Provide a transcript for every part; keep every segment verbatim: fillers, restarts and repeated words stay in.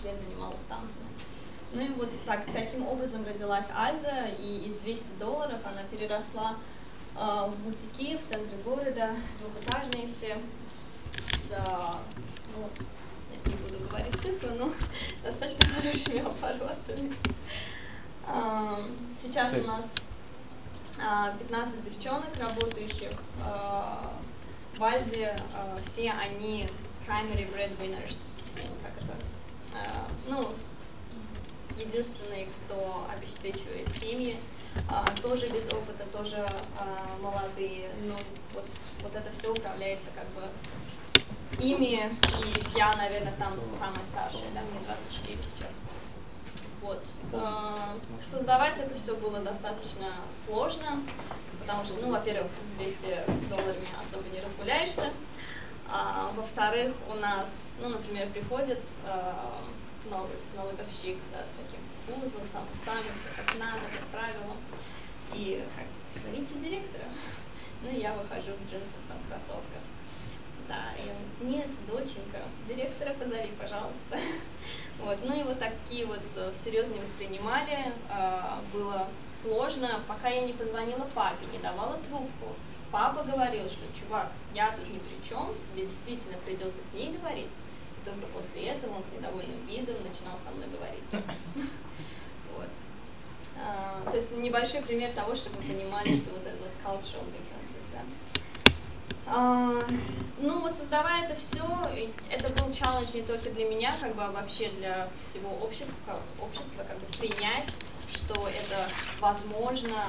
лет занималась танцами. Ну и вот так, таким образом родилась Альза, и из двухсот долларов она переросла э, в бутики в центре города, двухэтажные все, с, ну, не буду говорить цифры, но с достаточно хорошими оборотами. Э, сейчас у нас э, пятнадцать девчонок, работающих э, в Альзе, э, все они primary breadwinners, как это, э, ну, единственные, кто обеспечивает семьи, а, тоже без опыта, тоже а, молодые. Ну, вот, вот это все управляется как бы ими, и я, наверное, там самая старшая, да, мне двадцать четыре сейчас. Вот. А, создавать это все было достаточно сложно, потому что, ну, во-первых, с двумястами долларами особо не разгуляешься, а, во-вторых, у нас, ну, например, приходит а, новый налоговщик, да, с таким пузом, там, сами, все как надо, по правилам. И как, зовите директора. Ну, я выхожу в джинсах, там, кроссовках. Да, и он, нет, доченька, директора позови, пожалуйста. Вот, ну и вот такие вот всерьез не воспринимали, было сложно, пока я не позвонила папе, не давала трубку. Папа говорил, что, чувак, я тут ни при чем, тебе действительно придется с ней говорить. Только после этого он с недовольным видом начинал со мной говорить. Вот. Uh, то есть небольшой пример того, чтобы вы понимали, что вот это вот cultural differences, да. Uh, ну вот создавая это все, это был челлендж не только для меня, как бы, а вообще для всего общества, общества как бы принять, что это возможно,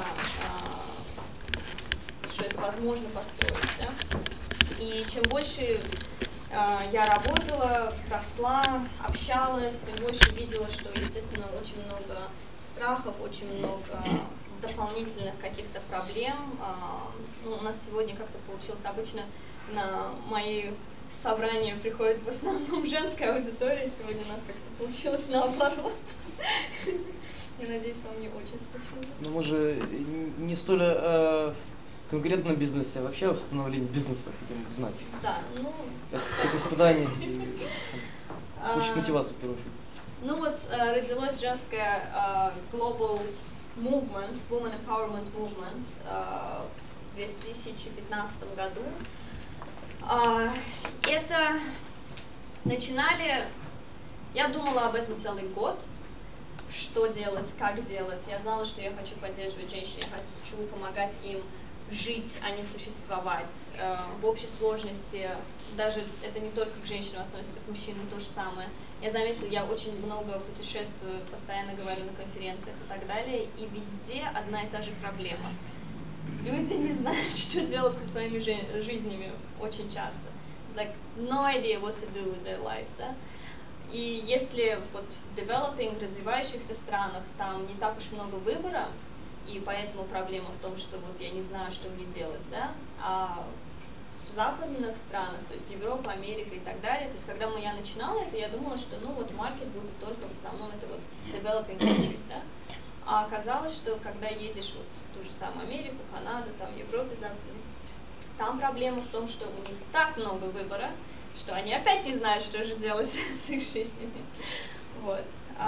uh, что это возможно построить, да. И чем больше я работала, росла, общалась, тем больше видела, что, естественно, очень много страхов, очень много дополнительных каких-то проблем. Ну, у нас сегодня как-то получилось, обычно на мои собрания приходит в основном женская аудитория, сегодня у нас как-то получилось наоборот. Я надеюсь, вам не очень скучно. Ну, мы же не столь э, конкретно бизнесе, а вообще о становлении бизнеса хотим узнать. Да, ну... От всех испытаний и получить мотивацию, в первую очередь. Ну вот родилось женское Global Movement, Women Empowerment Movement в две тысячи пятнадцатом году. Это начинали, я думала об этом целый год, что делать, как делать. Я знала, что я хочу поддерживать женщин, я хочу помогать им жить, а не существовать. В общей сложности, даже это не только к женщинам относится, к мужчинам то же самое. Я заметила, я очень много путешествую, постоянно говорю на конференциях и так далее, и везде одна и та же проблема. Люди не знают, что делать со своими жизнями очень часто. It's like no idea what to do with their lives, да? И если вот в developing, развивающихся странах, там не так уж много выбора, и поэтому проблема в том, что вот я не знаю, что мне делать, да, а в западных странах, то есть Европа, Америка и так далее, то есть когда мы, я начинала это, я думала, что ну вот маркет будет только в основном это вот developing countries, да, а оказалось, что когда едешь вот в ту же самую Америку, Канаду, там Европу западную, там проблема в том, что у них так много выбора, что они опять не знают, что же делать с их жизнями, вот.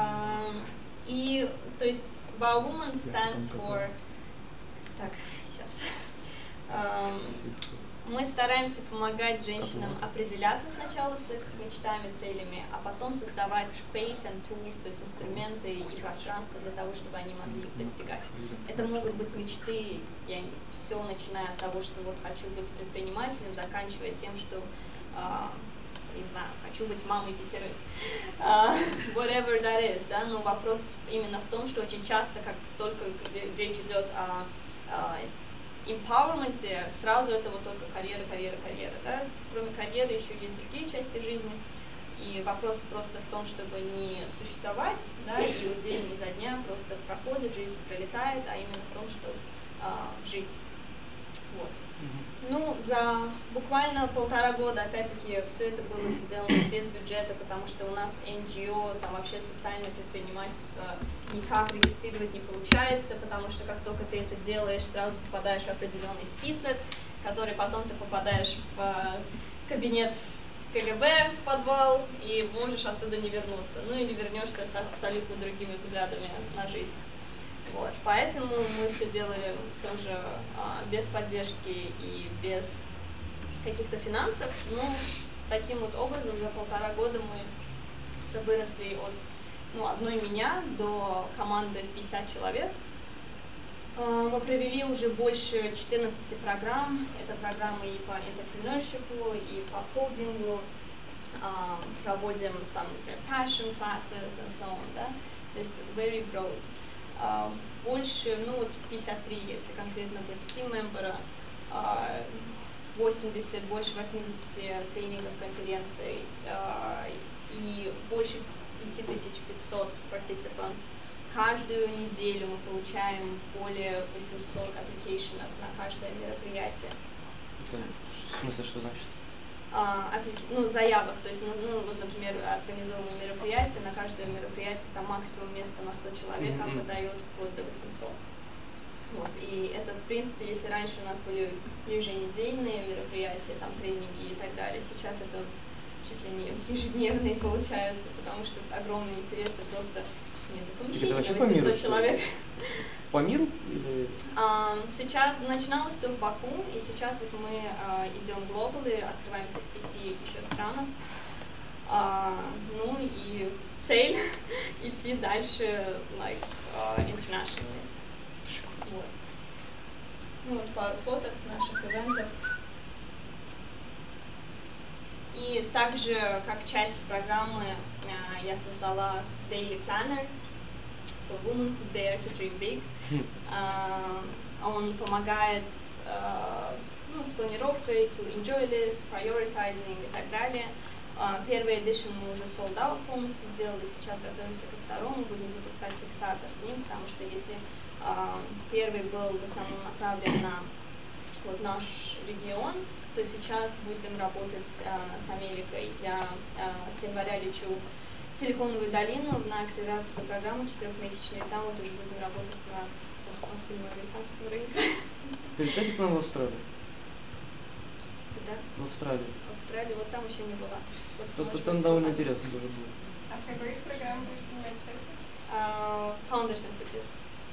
И, то есть, Wow Woman stands for... Так, сейчас. Um, мы стараемся помогать женщинам определяться сначала с их мечтами, целями, а потом создавать space and tools, то есть инструменты и пространство для того, чтобы они могли их достигать. Это могут быть мечты, я все начиная от того, что вот хочу быть предпринимателем, заканчивая тем, что... Uh, не знаю, хочу быть мамой пятерых, uh, whatever that is, да, но вопрос именно в том, что очень часто, как только речь идет о, о empowerment, сразу это вот только карьера, карьера, карьера, да, кроме карьеры еще есть другие части жизни, и вопрос просто в том, чтобы не существовать, да, и вот день изо дня просто проходит, жизнь пролетает, а именно в том, чтобы uh, жить, вот. Ну, за буквально полтора года, опять-таки, все это было сделано без бюджета, потому что у нас эн джи о, там вообще социальное предпринимательство никак регистрировать не получается, потому что как только ты это делаешь, сразу попадаешь в определенный список, который потом ты попадаешь в кабинет КГБ в подвал, и можешь оттуда не вернуться. Ну или вернешься с абсолютно другими взглядами на жизнь. Вот. Поэтому мы все делали тоже а, без поддержки и без каких-то финансов. Но с таким вот образом за полтора года мы выросли от ну, одной меня до команды в пятьдесят человек. Мы провели уже больше четырнадцати программ. Это программы и по entrepreneurship, и по кодингу. Проводим там, например, passion classes and so on, да? То есть very broad. Больше, ну вот пятьдесят три, если конкретно быть, team member, восемьдесят, больше восьмидесяти тренингов, конференций и больше пять тысяч пятьсот participants. Каждую неделю мы получаем более восьмисот аппликейшенов на каждое мероприятие. Это в смысле, что значит? А, апплики... Ну, заявок, то есть, ну, ну, вот, например, организовываем мероприятие, на каждое мероприятие там максимум места на сто человек, а Mm-hmm. выдает вплоть до восьмисот. Вот, и это, в принципе, если раньше у нас были еженедельные мероприятия, там, тренинги и так далее, сейчас это чуть ли не ежедневные получаются, потому что огромный интерес и просто нет помещений на восемьсот человек. По миру? Или... А, сейчас начиналось все в Баку, и сейчас вот мы а, идем глобал и открываемся в пяти еще странах. А, ну и цель идти дальше, like, uh, internationally. Вот. Ну вот пару фоток с наших ивентов. И также, как часть программы, uh, я создала Daily Planner for Women Who Dare to Dream Big. Uh, он помогает uh, ну, с планировкой, to enjoy list, prioritizing и так далее. Uh, первый edition мы уже sold out полностью сделали, сейчас готовимся ко второму, будем запускать Kickstarter с ним, потому что если uh, первый был в основном направлен на вот, наш регион, то сейчас будем работать uh, с Америкой. Я uh, с января лечу в Силиконовую долину на акселерацию программу четырехмесячную, и там вот уже будем работать над захватом американского рынка. Ты летаешь к нам в Австралию? Да? В Австралию. В Австралии, вот там еще не была. Вот, То-то может там быть, довольно вот интересно тоже будет. А в какой из программ будешь принимать участие? Uh, Founders Institute.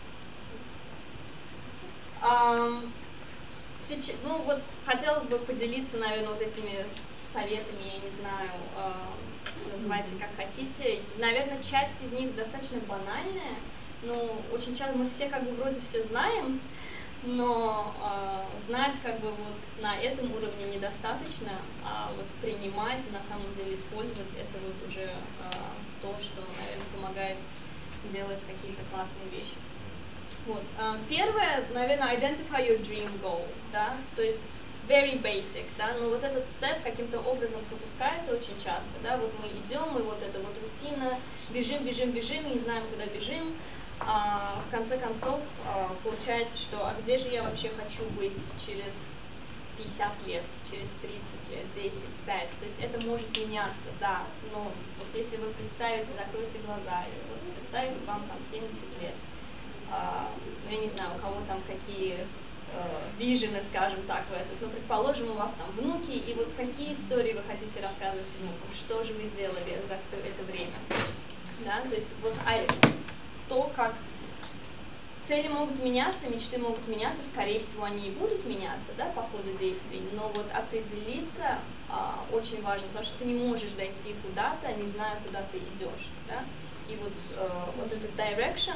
Um, сейчас, ну вот хотела бы поделиться, наверное, вот этими советами, я не знаю, uh, называйте как хотите. Наверное, часть из них достаточно банальная, но очень часто мы все как бы вроде все знаем, но э, знать как бы вот на этом уровне недостаточно, а вот принимать и на самом деле использовать это вот уже э, то, что, наверное, помогает делать какие-то классные вещи. Вот. Э, первое, наверное, identify your dream goal, да, то есть very basic, да, но вот этот степ каким-то образом пропускается очень часто, да, вот мы идем, и вот это вот рутина, бежим, бежим, бежим, не знаем, куда бежим. А, в конце концов, а, получается, что а где же я вообще хочу быть через пятьдесят лет, через тридцать лет, десять, пять, то есть это может меняться, да, но вот если вы представите, закройте глаза, и вот представите, вам там семьдесят лет, а, ну, я не знаю, у кого там какие вижены, скажем так, в этот, но предположим, у вас там внуки, и вот какие истории вы хотите рассказывать внукам, что же вы делали за все это время, да, то есть вот а, то, как цели могут меняться, мечты могут меняться, скорее всего, они и будут меняться, да, по ходу действий, но вот определиться а, очень важно, потому что ты не можешь дойти куда-то, не зная, куда ты идешь, да, и вот, а, вот этот direction,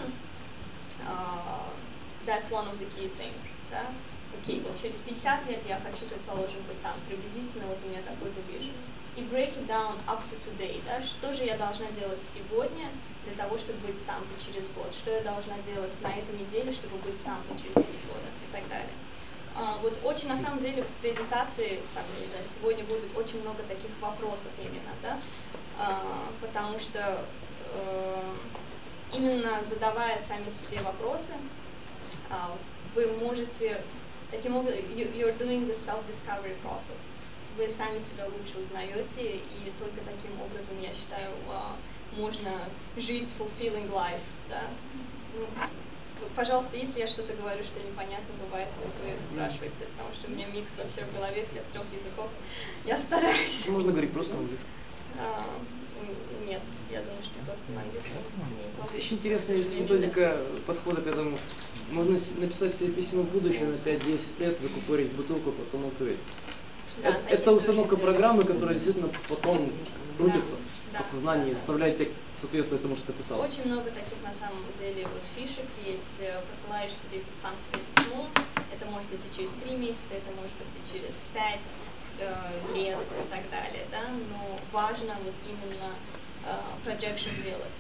а, that's one of the key things, да, окей, okay, вот через пятьдесят лет я хочу, предположим, быть там, приблизительно, вот у меня такой-то vision. И break it down up to today, да, что же я должна делать сегодня для того, чтобы быть там-то через год, что я должна делать на этой неделе, чтобы быть там-то через три года и так далее. А, вот очень, на самом деле, в презентации, там, не знаю, сегодня будет очень много таких вопросов именно, да, а, потому что э, именно задавая сами себе вопросы, а, вы можете, таким образом, you're doing the self-discovery process. Вы сами себя лучше узнаете, и только таким образом, я считаю, можно жить fulfilling life. Да? Пожалуйста, если я что-то говорю, что непонятно бывает, вы спрашиваете, потому что у меня микс вообще в голове всех трех языков. Я стараюсь. Можно говорить просто на английском. А, нет, я думаю, что просто на английском. Очень интересная есть методика подхода к этому. Можно написать себе письмо в будущее на пять-десять лет, закупорить бутылку, потом открыть. Да, это это установка программы, которая действительно потом крутится да, в подсознании, да. заставляет тебя соответствовать тому, что ты писал. Очень много таких на самом деле вот фишек есть. Посылаешь себе сам себе письмо. Это может быть и через три месяца, это может быть и через пять э, лет и так далее, да. Но важно вот именно э, projection делать.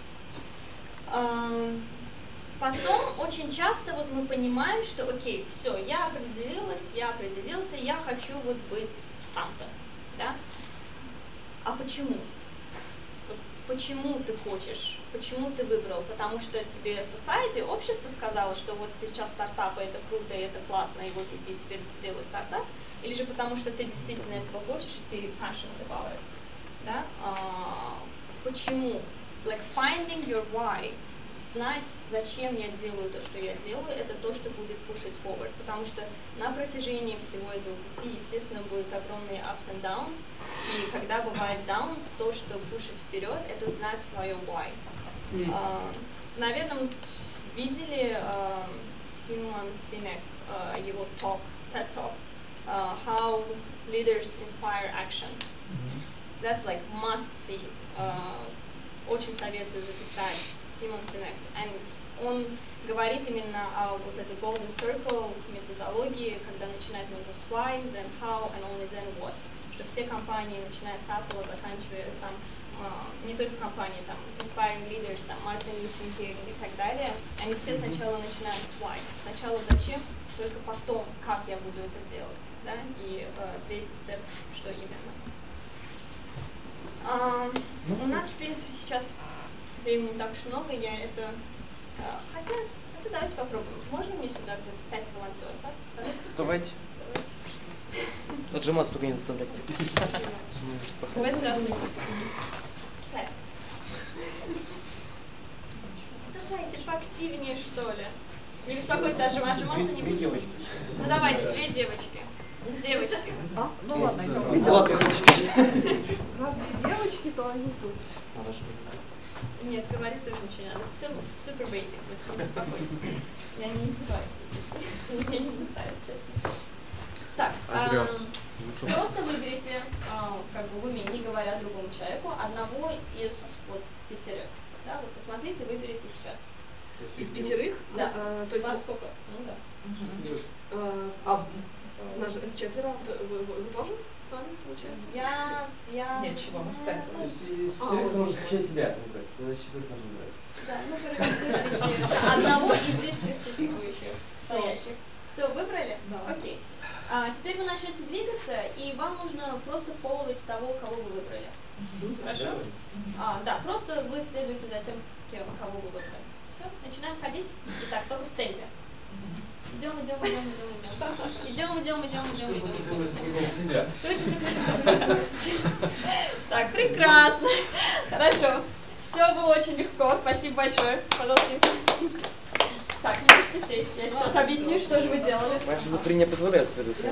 Э, потом очень часто вот мы понимаем, что окей, все, я определилась, я определился, я хочу вот быть там-то, да. А почему? Почему ты хочешь, почему ты выбрал? Потому что тебе society, общество сказало, что вот сейчас стартапы это круто, и это классно, и вот иди теперь делай стартап, или же потому что ты действительно этого хочешь, и ты passionate about it, да? А, почему? Like finding your why, знать, зачем я делаю то, что я делаю, это то, что будет push forward, потому что на протяжении всего этого пути, естественно, будут огромные ups and downs, и когда бывает downs, то, что пушить вперед, это знать свое why. Mm. Uh, наверное, видели uh, Симон Синек, uh, его talk, TED Talk, uh, How Leaders Inspire Action. Mm-hmm. That's like must see. Uh, очень советую записать Симон Синек. And он говорит именно о вот этой golden circle методологии, когда начинает много с why, then how, and only then what. Что все компании, начиная с Apple, заканчивая там, uh, не только компании, там, Inspiring Leaders, там, Мартин Лютер Кинг и так далее, они все сначала начинают с why. Сначала зачем, только потом, как я буду это делать. Да? И uh, третий степ, что именно. Uh, у нас, в принципе, сейчас времени не так уж много, я это... Uh, хотя, хотя давайте попробуем. Можно мне сюда где-то пять волонтеров? Да? Давайте. Давайте. Давайте. Отжиматься только не заставляйте. В этот раз не буду. Пять. Давайте поактивнее, что ли. Не беспокойтесь, отжиматься не буду. Ну давайте, две девочки. Девочки. А? Ну ладно, идем. Раз две девочки, то они тут. Нет, говорить тоже ничего не надо. Все супер basic, не беспокойтесь. Я не издеваюсь. Я не кусаюсь, честно. Так, а, просто выберите, а, как бы в уме, не говоря другому человеку, одного из вот пятерых. Да, вот посмотрите, выберите сейчас. Из пятерых? Да. А, то есть вас сколько? Ну да. Угу. А, а нас же четверо, вы, вы, вы тоже с нами, получается? Я, я... Нет, чего, мы с пятеро. Из пятерых ты можешь включать себя выбрать, тогда четверых можно брать. Да, ну короче, выберите одного из здесь присутствующих, стоящих. Все, выбрали? Да. Окей. А, теперь вы начнете двигаться, и вам нужно просто фолловить того, кого вы выбрали. Mm-hmm. Хорошо? Mm-hmm. А, да, просто вы следуете за тем, кем, кого вы выбрали. Все, начинаем ходить. Итак, только в темпе. Идем, идем, идем, идем, идем. Идем, идем, идем, идем, идем, идем. Крутите, крутите, крутите. Так, прекрасно. Хорошо. Все было очень легко. Спасибо большое. Пожалуйста, так, можете сесть. Я сейчас объясню, что же вы делали. Моя шизофрения позволяет себе это.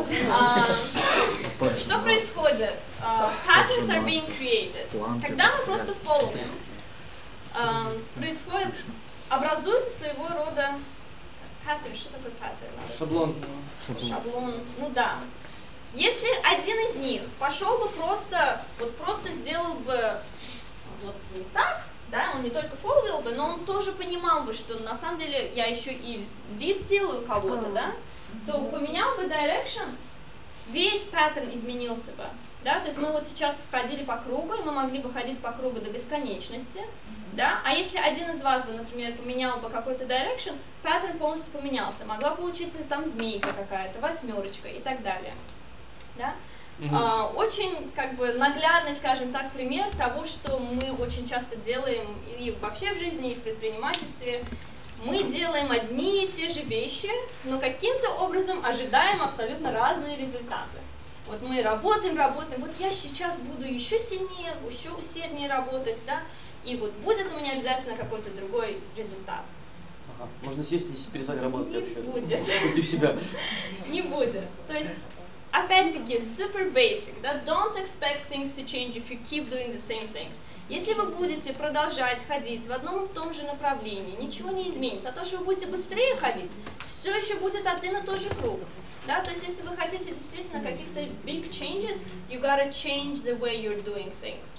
А, что происходит? Uh, patterns are being created. Когда мы просто following, uh, происходит, образуется своего рода pattern. Что такое pattern? Шаблон. Шаблон. Ну да. Если один из них пошел бы просто, вот просто сделал бы вот так, да, он не только фолловил бы, но он тоже понимал бы, что на самом деле я еще и лид делаю кого-то, да, то поменял бы direction, весь паттерн изменился бы, да, то есть мы вот сейчас ходили по кругу, и мы могли бы ходить по кругу до бесконечности, да, а если один из вас бы, например, поменял бы какой-то direction, паттерн полностью поменялся, могла получиться там змейка какая-то, восьмерочка и так далее, да. Mm-hmm. а, очень как бы наглядный, скажем так, пример того, что мы очень часто делаем и вообще в жизни, и в предпринимательстве. Мы делаем одни и те же вещи, но каким-то образом ожидаем абсолютно разные результаты. Вот мы работаем, работаем, вот я сейчас буду еще сильнее, еще усерднее работать, да, и вот будет у меня обязательно какой-то другой результат. Ага. Можно сесть и перестать работать Не вообще. будет. Уйти в себя. Не будет. То есть, опять-таки, super basic, да? Don't expect things to change if you keep doing the same things. Если вы будете продолжать ходить в одном и том же направлении, ничего не изменится. А то, что вы будете быстрее ходить, все еще будет один и тот же круг. Да? То есть, если вы хотите действительно каких-то big changes, you gotta change the way you're doing things.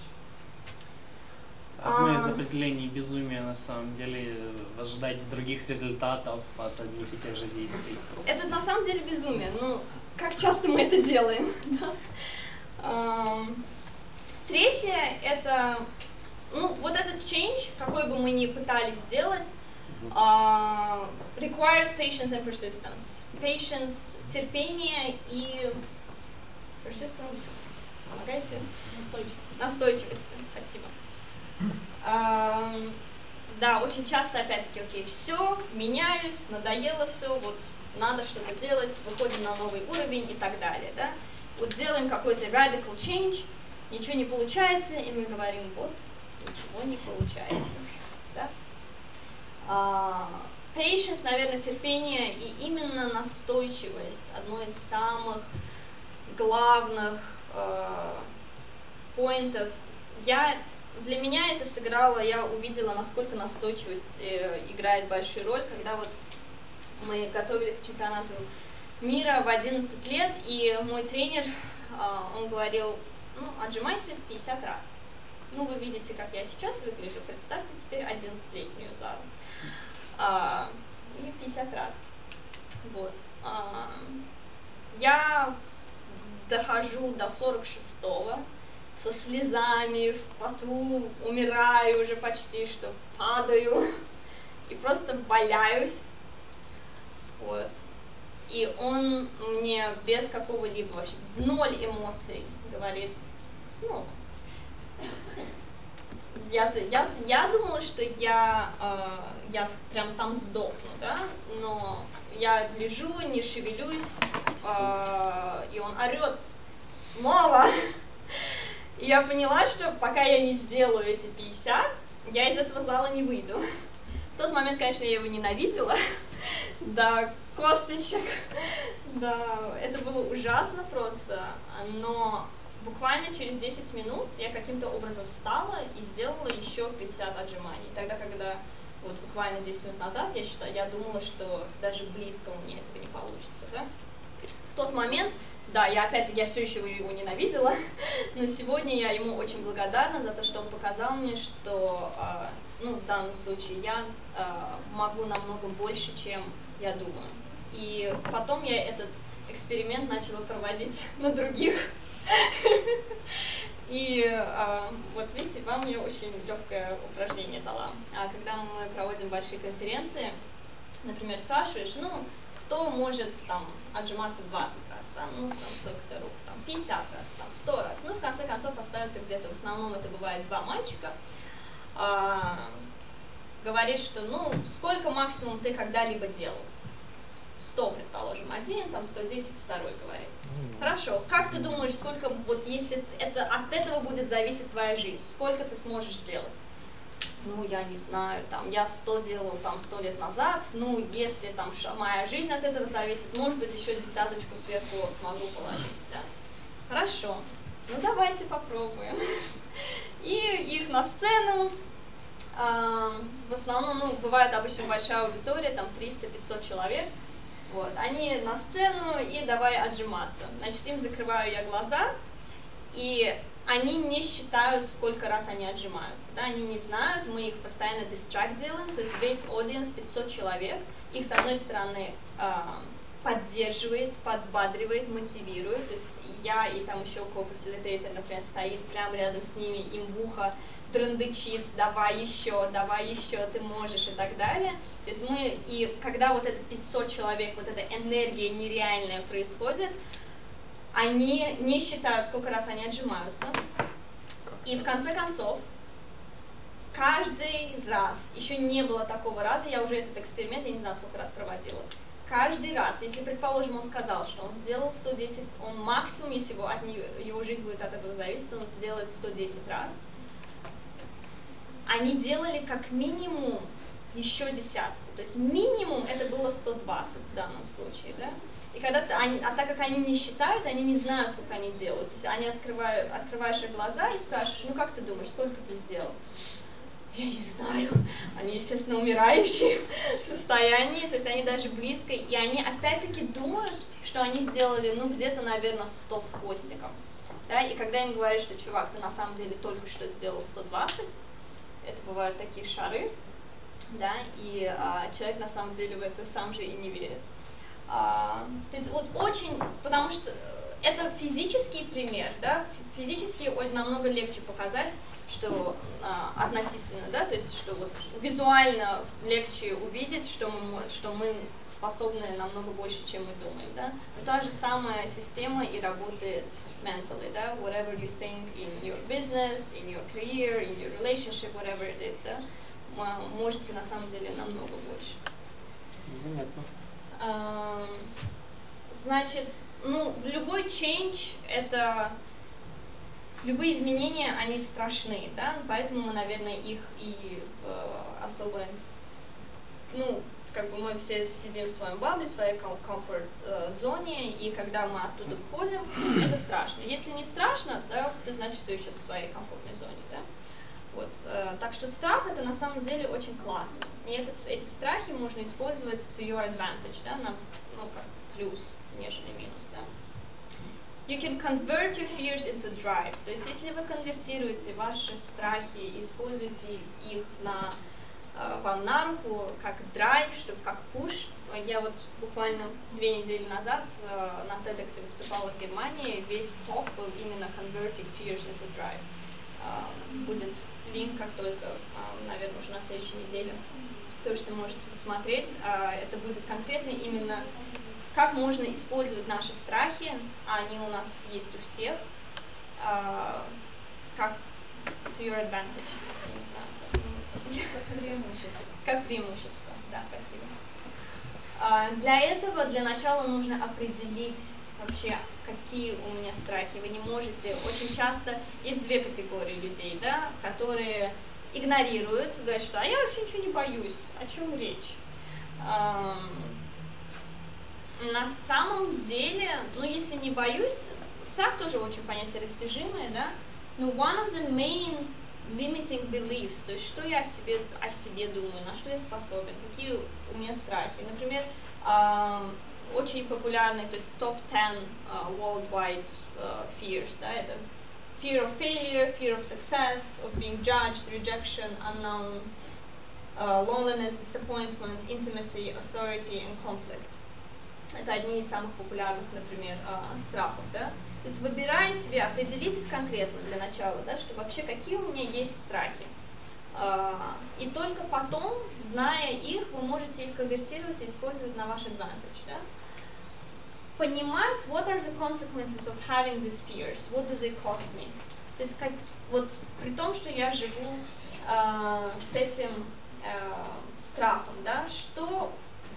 Одно А. из определений безумия на самом деле ожидать других результатов от одних и тех же действий. Это на самом деле безумие, но как часто мы это делаем? Да? Ам, Третье — это, ну, вот этот change, какой бы мы ни пытались сделать, uh, requires patience and persistence. Patience — терпение, и persistence — помогайте? Настойчивость. Настойчивости. Спасибо. Uh, да, очень часто, опять-таки, окей, все, меняюсь, надоело все, вот надо что-то делать, выходим на новый уровень и так далее, да? Вот делаем какой-то radical change, ничего не получается, и мы говорим, вот, ничего не получается. Да? Uh, patience, наверное, терпение и именно настойчивость — одно из самых главных uh, поинтов. Я, для меня это сыграло, я увидела, насколько настойчивость э, играет большую роль, когда вот мы готовились к чемпионату мира в одиннадцать лет, и мой тренер, э, он говорил, ну, отжимайся пятьдесят раз. Ну, вы видите, как я сейчас выгляжу. Представьте теперь одиннадцатилетнюю Зару. А, и пятьдесят раз. Вот. А, я дохожу до сорок шестого со слезами, в поту, умираю уже почти, что падаю. И просто валяюсь. Вот. И он мне без какого-либо вообще, ноль эмоций говорит, снова. Я, я, я думала, что я, э, я прям там сдохну, да, но я лежу, не шевелюсь, э, и он орет снова. И я поняла, что пока я не сделаю эти пятьдесят, я из этого зала не выйду. В тот момент, конечно, я его ненавидела, до косточек, да, это было ужасно просто, но буквально через десять минут я каким-то образом встала и сделала еще пятьдесят отжиманий. Тогда, когда вот буквально десять минут назад я считала, я думала, что даже близко у меня этого не получится, да. В тот момент, да, я опять-таки, я все еще его ненавидела, но сегодня я ему очень благодарна за то, что он показал мне, что, э, ну, в данном случае я э, могу намного больше, чем я думаю. И потом я этот эксперимент начала проводить на других. И а, вот видите, вам я очень легкое упражнение дала. А когда мы проводим большие конференции, например, спрашиваешь, ну, кто может там отжиматься двадцать раз, да, ну, там, столько-то рук, там, пятьдесят раз, там, сто раз. Ну, в конце концов, остается где-то, в основном это бывает два мальчика. А, говоришь, что, ну, сколько максимум ты когда-либо делал? сто, предположим, один, там сто десять, второй говорит. Хорошо, как ты думаешь, сколько, вот если это, от этого будет зависеть твоя жизнь, сколько ты сможешь сделать? Ну, я не знаю, там, я сто делал там сто лет назад, ну, если там моя жизнь от этого зависит, может быть, еще десяточку сверху смогу положить, да. Хорошо, ну, давайте попробуем. И их на сцену, э, в основном, ну, бывает обычно большая аудитория, там триста-пятьсот человек. Вот, они на сцену и давай отжиматься. Значит, им закрываю я глаза, и они не считают, сколько раз они отжимаются. Да? Они не знают, мы их постоянно дистракт делаем, то есть весь аудиенс, пятьсот человек, их с одной стороны э, поддерживает, подбадривает, мотивирует. То есть я и там еще ко-фасилитейтер, например, стоит прямо рядом с ними, им в ухо драндычит, давай еще, давай еще, ты можешь и так далее. То есть мы, и когда вот это пятьсот человек, вот эта энергия нереальная происходит, они не считают, сколько раз они отжимаются. И в конце концов, каждый раз, еще не было такого раза, я уже этот эксперимент, я не знаю, сколько раз проводила, каждый раз, если, предположим, он сказал, что он сделал сто десять, он максимум, если его, от нее, его жизнь будет от этого зависеть, он сделает сто десять раз, они делали как минимум еще десятку. То есть минимум это было сто двадцать в данном случае, да? И когда ты, они, а так как они не считают, они не знают, сколько они делают. То есть они открывают, открываешь их глаза и спрашиваешь, ну как ты думаешь, сколько ты сделал? Я не знаю. Они, естественно, умирающие в состоянии, то есть они даже близко, и они опять-таки думают, что они сделали, ну, где-то, наверное, сто с хвостиком. Да? И когда им говорят, что, чувак, ты на самом деле только что сделал сто двадцать, это бывают такие шары, да, и а, человек на самом деле в это сам же и не верит. А, то есть вот очень, потому что это физический пример, да, физически намного легче показать, что а, относительно, да, то есть что вот визуально легче увидеть, что мы, что мы способны намного больше, чем мы думаем, да. Но та же самая система и работает mentally, да, whatever you think in your business, in your career, in your relationship, whatever it is, да, можете на самом деле намного больше. Занятно. А, значит, ну, в любой change это любые изменения, они страшны, да, поэтому мы, наверное, их и э, особо, ну, как бы мы все сидим в своем бабле, в своей комфорт-зоне, и когда мы оттуда выходим, это страшно. Если не страшно, да, то значит все еще в своей комфортной зоне, да. Вот, э, так что страх это на самом деле очень классно. И этот, эти страхи можно использовать to your advantage, да, на, ну, как плюс, нежели минус, да. You can convert your fears into drive. То есть если вы конвертируете ваши страхи и используете их на, э, вам на руку как драйв, чтобы как push. Я вот буквально две недели назад э, на TEDx выступала в Германии, весь топ был именно converting fears into drive. Э, будет линк, как только, э, наверное, уже на следующей неделе. То, что можете посмотреть, э, это будет конкретно именно как можно использовать наши страхи, а они у нас есть у всех, uh, как to your advantage. Я не знаю, как, как преимущество. Как преимущество, да, спасибо. Uh, для этого, для начала нужно определить вообще, какие у меня страхи. Вы не можете, очень часто есть две категории людей, да, которые игнорируют, говорят, что а я вообще ничего не боюсь, о чем речь. Uh, На самом деле, ну если не боюсь, страх тоже очень понятие растяжимое, да, но one of the main limiting beliefs, то есть что я о себе, о себе думаю, на что я способен, какие у меня страхи. Например, э, очень популярный, то есть топ десять uh, worldwide uh, fears, да, это fear of failure, fear of success, of being judged, rejection, unknown, uh, loneliness, disappointment, intimacy, authority and conflict. Это одни из самых популярных, например, страхов, да. То есть выбирая себе, определитесь конкретно для начала, да, что вообще какие у меня есть страхи. И только потом, зная их, вы можете их конвертировать и использовать на ваш advantage, да. Понимать, what are the consequences of having these fears, what do they cost me. То есть как, вот при том, что я живу э, с этим э, страхом, да, что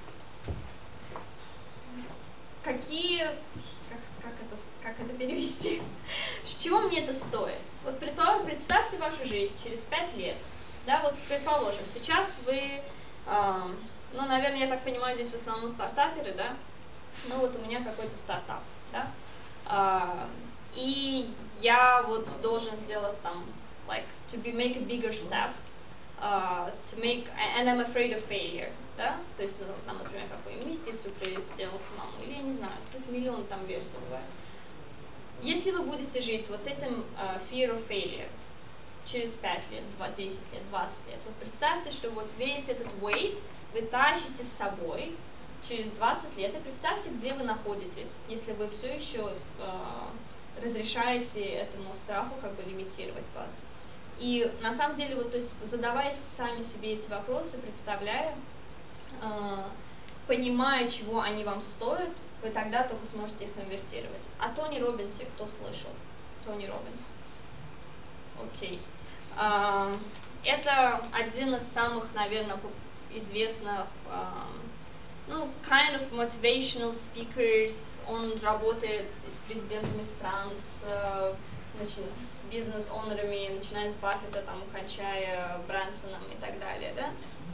какие, как, как, это, как это перевести, с чего мне это стоит? Вот предположим, представьте вашу жизнь через пять лет, да, вот предположим, сейчас вы, э, ну, наверное, я так понимаю, здесь в основном стартаперы, да, ну, вот у меня какой-то стартап, да, э, и я вот должен сделать там, like, to be, make a bigger step, uh, to make, and I'm afraid of failure. Да? То есть, ну, там, например, какую инвестицию сделал самому, или я не знаю, то есть миллион там версий бывает. Если вы будете жить вот с этим uh, fear of failure через пять лет, десять лет, двадцать лет, вот представьте, что вот весь этот weight вы тащите с собой через двадцать лет, и представьте, где вы находитесь, если вы все еще uh, разрешаете этому страху как бы лимитировать вас. И на самом деле, вот, то есть, задавая сами себе эти вопросы, представляя, Uh, понимая, чего они вам стоят, вы тогда только сможете их конвертировать. О Тони Роббинсе кто слышал? Тони Роббинс. Окей. Okay. Uh, это один из самых, наверное, известных, uh, ну, kind of motivational speakers. Он работает с президентами стран, с, uh, с бизнес-онерами, начиная с Баффета, там, кончая Брэнсоном и так далее, да?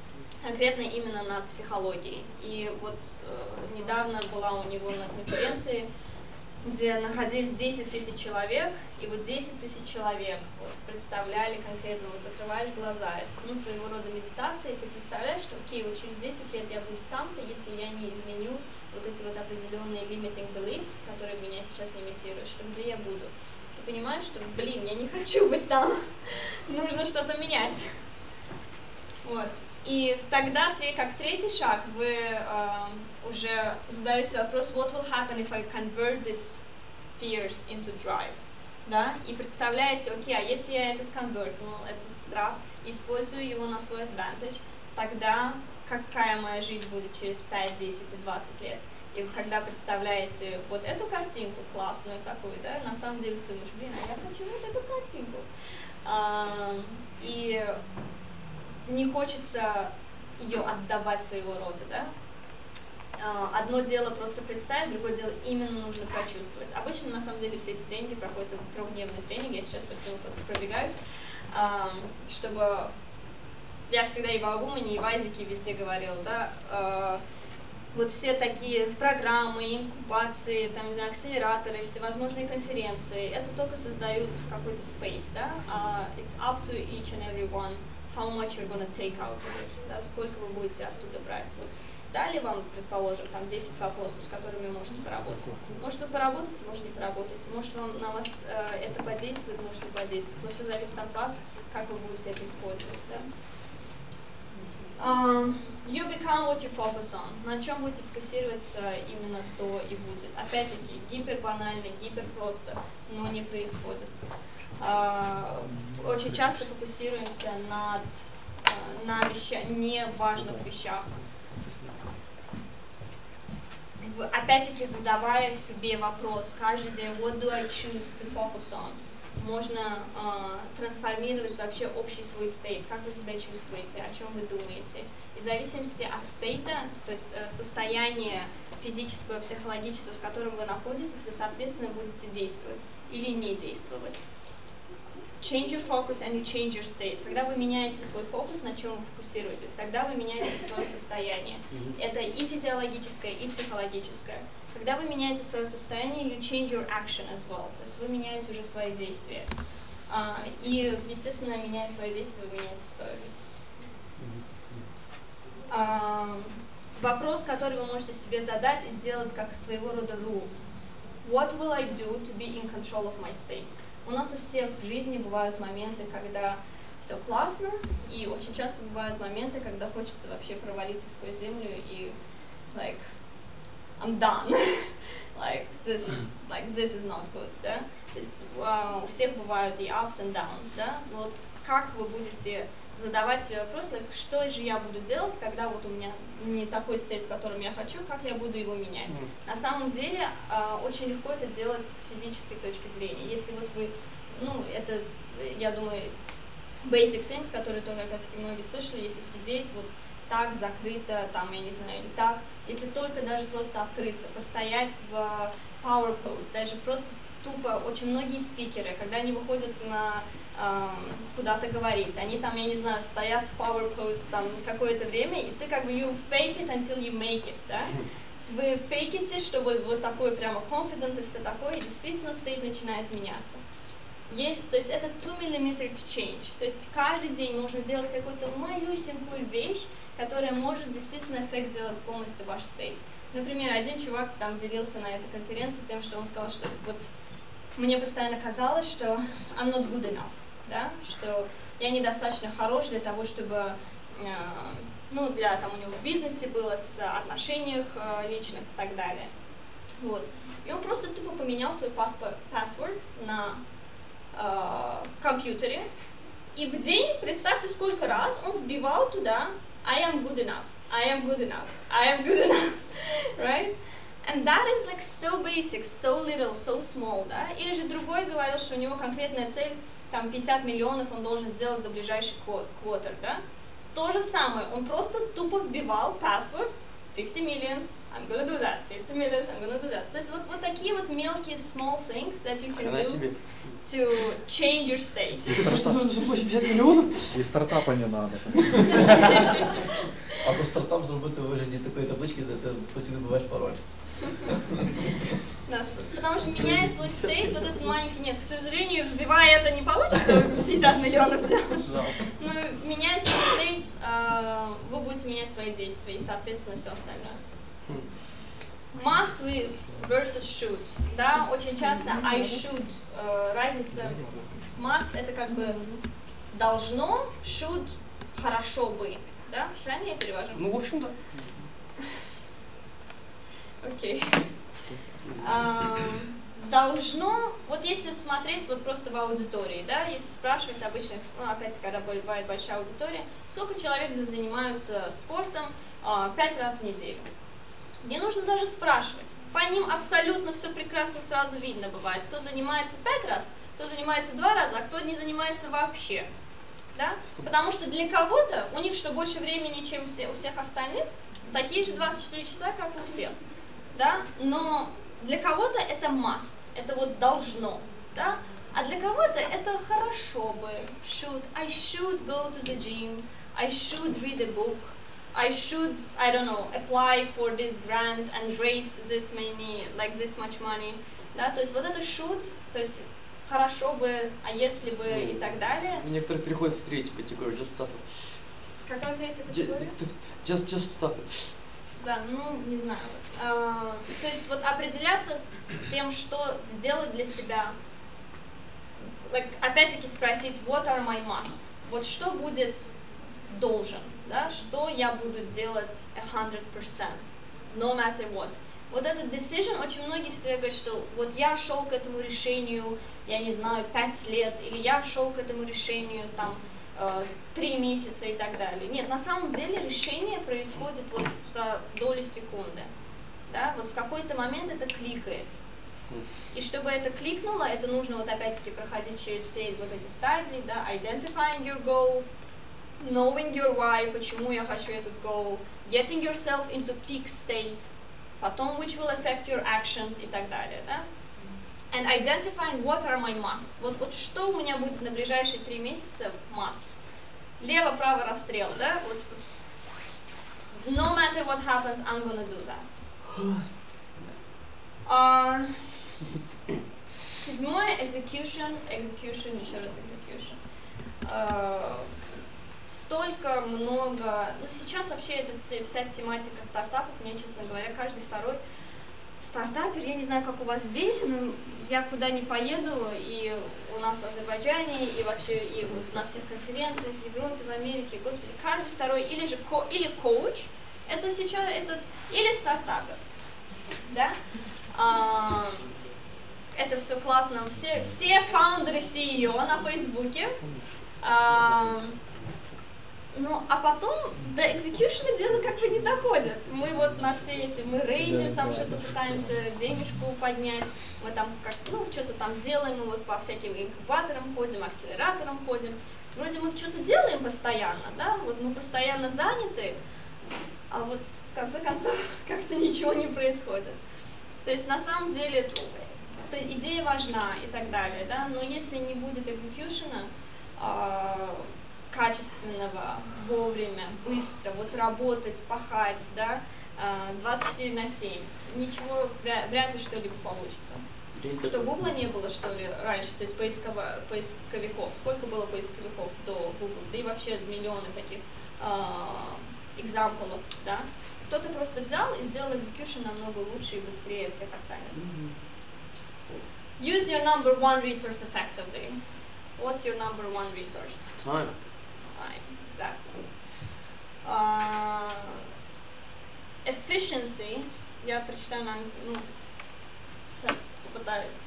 конкретно именно над психологией. И вот э, недавно была у него на конференции, где находились десять тысяч человек, и вот десять тысяч человек вот, представляли конкретно, вот закрываешь глаза, это ну, своего рода медитация, и ты представляешь, что окей, вот через десять лет я буду там-то, если я не изменю вот эти вот определенные limiting beliefs, которые меня сейчас лимитируют, что где я буду. Ты понимаешь, что, блин, я не хочу быть там, нужно что-то менять. Вот. И тогда, как третий шаг, вы э, уже задаете вопрос, what will happen if I convert these fears into drive? Да? И представляете, окей, а если я этот convert, ну, этот страх, использую его на свой advantage, тогда какая моя жизнь будет через пять, десять и двадцать лет? И когда представляете вот эту картинку классную такую, да, на самом деле ты думаешь, блин, а я хочу вот эту картинку. А, и не хочется ее отдавать своего рода, да. Одно дело просто представить, другое дело именно нужно прочувствовать. Обычно, на самом деле, все эти тренинги проходят трехдневный тренинг, я сейчас по всему просто пробегаюсь, чтобы я всегда и в Аумане, и в Айзеке везде говорила, да, вот все такие программы, инкубации, там, не знаю, акселераторы, всевозможные конференции, это только создают какой-то space, да, uh, it's up to each and every one how much you're gonna take out of it, да, сколько вы будете оттуда брать. Вот. Дали вам, предположим, там десять вопросов, с которыми вы можете поработать. Может, вы поработаете, может, не поработаете, может, вам на вас э, это подействует, может, не подействует, но все зависит от вас, как вы будете это использовать, да. Um, you become what you focus on. На чем будете фокусироваться, именно то и будет. Опять-таки, гипербанально, гиперпросто, но не происходит. Uh, очень часто фокусируемся над, uh, на вещах, неважных вещах. Опять-таки, задавая себе вопрос каждый день, what do I choose to focus on? Можно э, трансформировать вообще общий свой стейт, как вы себя чувствуете, о чем вы думаете. И в зависимости от стейта, то есть э, состояния физического, психологического, в котором вы находитесь, вы, соответственно, будете действовать или не действовать. Change your focus and you change your state. Когда вы меняете свой фокус, на чем вы фокусируетесь, тогда вы меняете свое состояние. Это и физиологическое, и психологическое. Когда вы меняете свое состояние, you change your action as well. То есть вы меняете уже свои действия. Uh, и, естественно, меняя свои действия, вы меняете свою жизнь. Uh, вопрос, который вы можете себе задать и сделать как своего рода rule. What will I do to be in control of my state? У нас у всех в жизни бывают моменты, когда все классно, и очень часто бывают моменты, когда хочется вообще провалиться сквозь землю и like I'm done, like this is like this is not good, да? То есть uh, у всех бывают и ups and downs, да? Вот как вы будете задавать себе вопрос, like, что же я буду делать, когда вот у меня не такой стейт, в котором я хочу, как я буду его менять. Mm. На самом деле э, очень легко это делать с физической точки зрения. Если вот вы, ну, это, я думаю, basic things, которые тоже, опять-таки, многие слышали, если сидеть вот так, закрыто, там, я не знаю, или так, если только даже просто открыться, постоять в power pose, даже просто тупо, очень многие спикеры, когда они выходят на э, куда-то говорить, они там, я не знаю, стоят в power pose там какое-то время, и ты как бы you fake it until you make it, да? Вы фейките, чтобы вот такое прямо confident и все такое, и действительно стейт начинает меняться. Есть, то есть это two millimeter to change, то есть каждый день нужно делать какую-то малюсенькую вещь, которая может действительно эффект сделать полностью ваш стейт. Например, один чувак там делился на этой конференции тем, что он сказал, что вот мне постоянно казалось, что I'm not good enough, да? Что я недостаточно хорош для того, чтобы, э, ну, для, там, у него в бизнесе было, с отношениях э, личных и так далее. Вот. И он просто тупо поменял свой password на э, компьютере, и в день, представьте, сколько раз он вбивал туда I am good enough, I am good enough, I am good enough, right? And that is like so basic, so little, so small, да? Или же другой говорил, что у него конкретная цель, там пятьдесят миллионов он должен сделать за ближайший квартал, да? То же самое, он просто тупо вбивал password, fifty millions, I'm gonna do that, fifty millions, I'm gonna do that. То есть вот, вот такие вот мелкие small things that you can do to change your state. Это что, нужно больше пятьдесят миллионов? И стартапа не надо. А то стартап зробити у вигляді такої таблички, де ти постійно вбиваєш пароль. Нас, потому что меняя свой стейт, вот этот маленький, нет, к сожалению, вбивая это не получится, пятьдесят миллионов делать. Но меняя свой стейт, вы будете менять свои действия и, соответственно, все остальное. Must we versus should, да, очень часто I should, разница, must это как бы должно, should хорошо бы, да, правильно я перевожу? Ну, в общем, да. Окей. Должно, вот если смотреть вот просто в аудитории, да, если спрашивать обычно, ну, опять-таки, когда бывает большая аудитория, сколько человек занимаются спортом пять раз в неделю. Не нужно даже спрашивать. По ним абсолютно все прекрасно сразу видно бывает. Кто занимается пять раз, кто занимается два раза, а кто не занимается вообще. Да? Потому что для кого-то, у них что, больше времени, чем все, у всех остальных, такие же двадцать четыре часа, как у всех. Да? Но для кого-то это must, это вот должно. Да? А для кого-то это хорошо бы. Should, I should go to the gym, I should read a book, I should, I don't know, apply for this grant and raise this many, like this much money. Да? То есть вот это should, то есть хорошо бы, а если бы и так далее. Некоторые переходят в третью категорию, just stuff it. Какая третья категория? Just, just stuff it. Да, ну, не знаю. А, то есть вот определяться с тем, что сделать для себя. Like, опять-таки спросить, what are my musts? Вот что будет должен, да? Что я буду делать a hundred percent, no matter what. Вот этот decision, очень многие все говорят, что вот я шел к этому решению, я не знаю, пять лет, или я шел к этому решению, там, три месяца и так далее. Нет, на самом деле решение происходит вот за долю секунды. Да? Вот в какой-то момент это кликает. И чтобы это кликнуло, это нужно вот опять-таки проходить через все вот эти стадии, да? Identifying your goals, knowing your why, почему я хочу этот goal, getting yourself into peak state, потом which will affect your actions и так далее. Да? And identifying what are my musts. Вот, вот что у меня будет на ближайшие три месяца must. Лево-право расстрел, да? Вот, вот. No matter what happens, I'm gonna do that. Uh, седьмое, execution, execution, еще раз execution. Uh, столько много, ну сейчас вообще эта вся тематика стартапов, мне, честно говоря, каждый второй стартапер, я не знаю, как у вас здесь, но я куда ни поеду, и у нас в Азербайджане, и вообще и вот на всех конференциях в Европе, в Америке, господи, каждый второй, или же ко, или коуч, это сейчас, этот, или стартапер, да? А, это все классно, все, все фаундеры си и о на Фейсбуке. А, ну, а потом до экзекьюшена дело как бы не доходит. Мы вот на все эти, мы рейзим, там что-то пытаемся денежку поднять, мы там как, ну, что-то там делаем, мы вот по всяким инкубаторам ходим, акселераторам ходим. Вроде мы что-то делаем постоянно, да, вот мы постоянно заняты, а вот в конце концов как-то ничего не происходит. То есть на самом деле то идея важна и так далее, да, но если не будет экзекьюшена, качественного, вовремя, быстро, вот работать, пахать, да, двадцать четыре на семь, ничего, вряд ли что-либо получится. Что Гугла не было, что ли, раньше, то есть поисково, поисковиков, сколько было поисковиков до Гугла, да и вообще миллионы таких экзамплов, да. Кто-то просто взял и сделал execution намного лучше и быстрее всех остальных. Use your number one resource effectively. What's your number one resource? Time. Time, exactly. Uh, efficiency, я прочитаю на, ну, сейчас попытаюсь.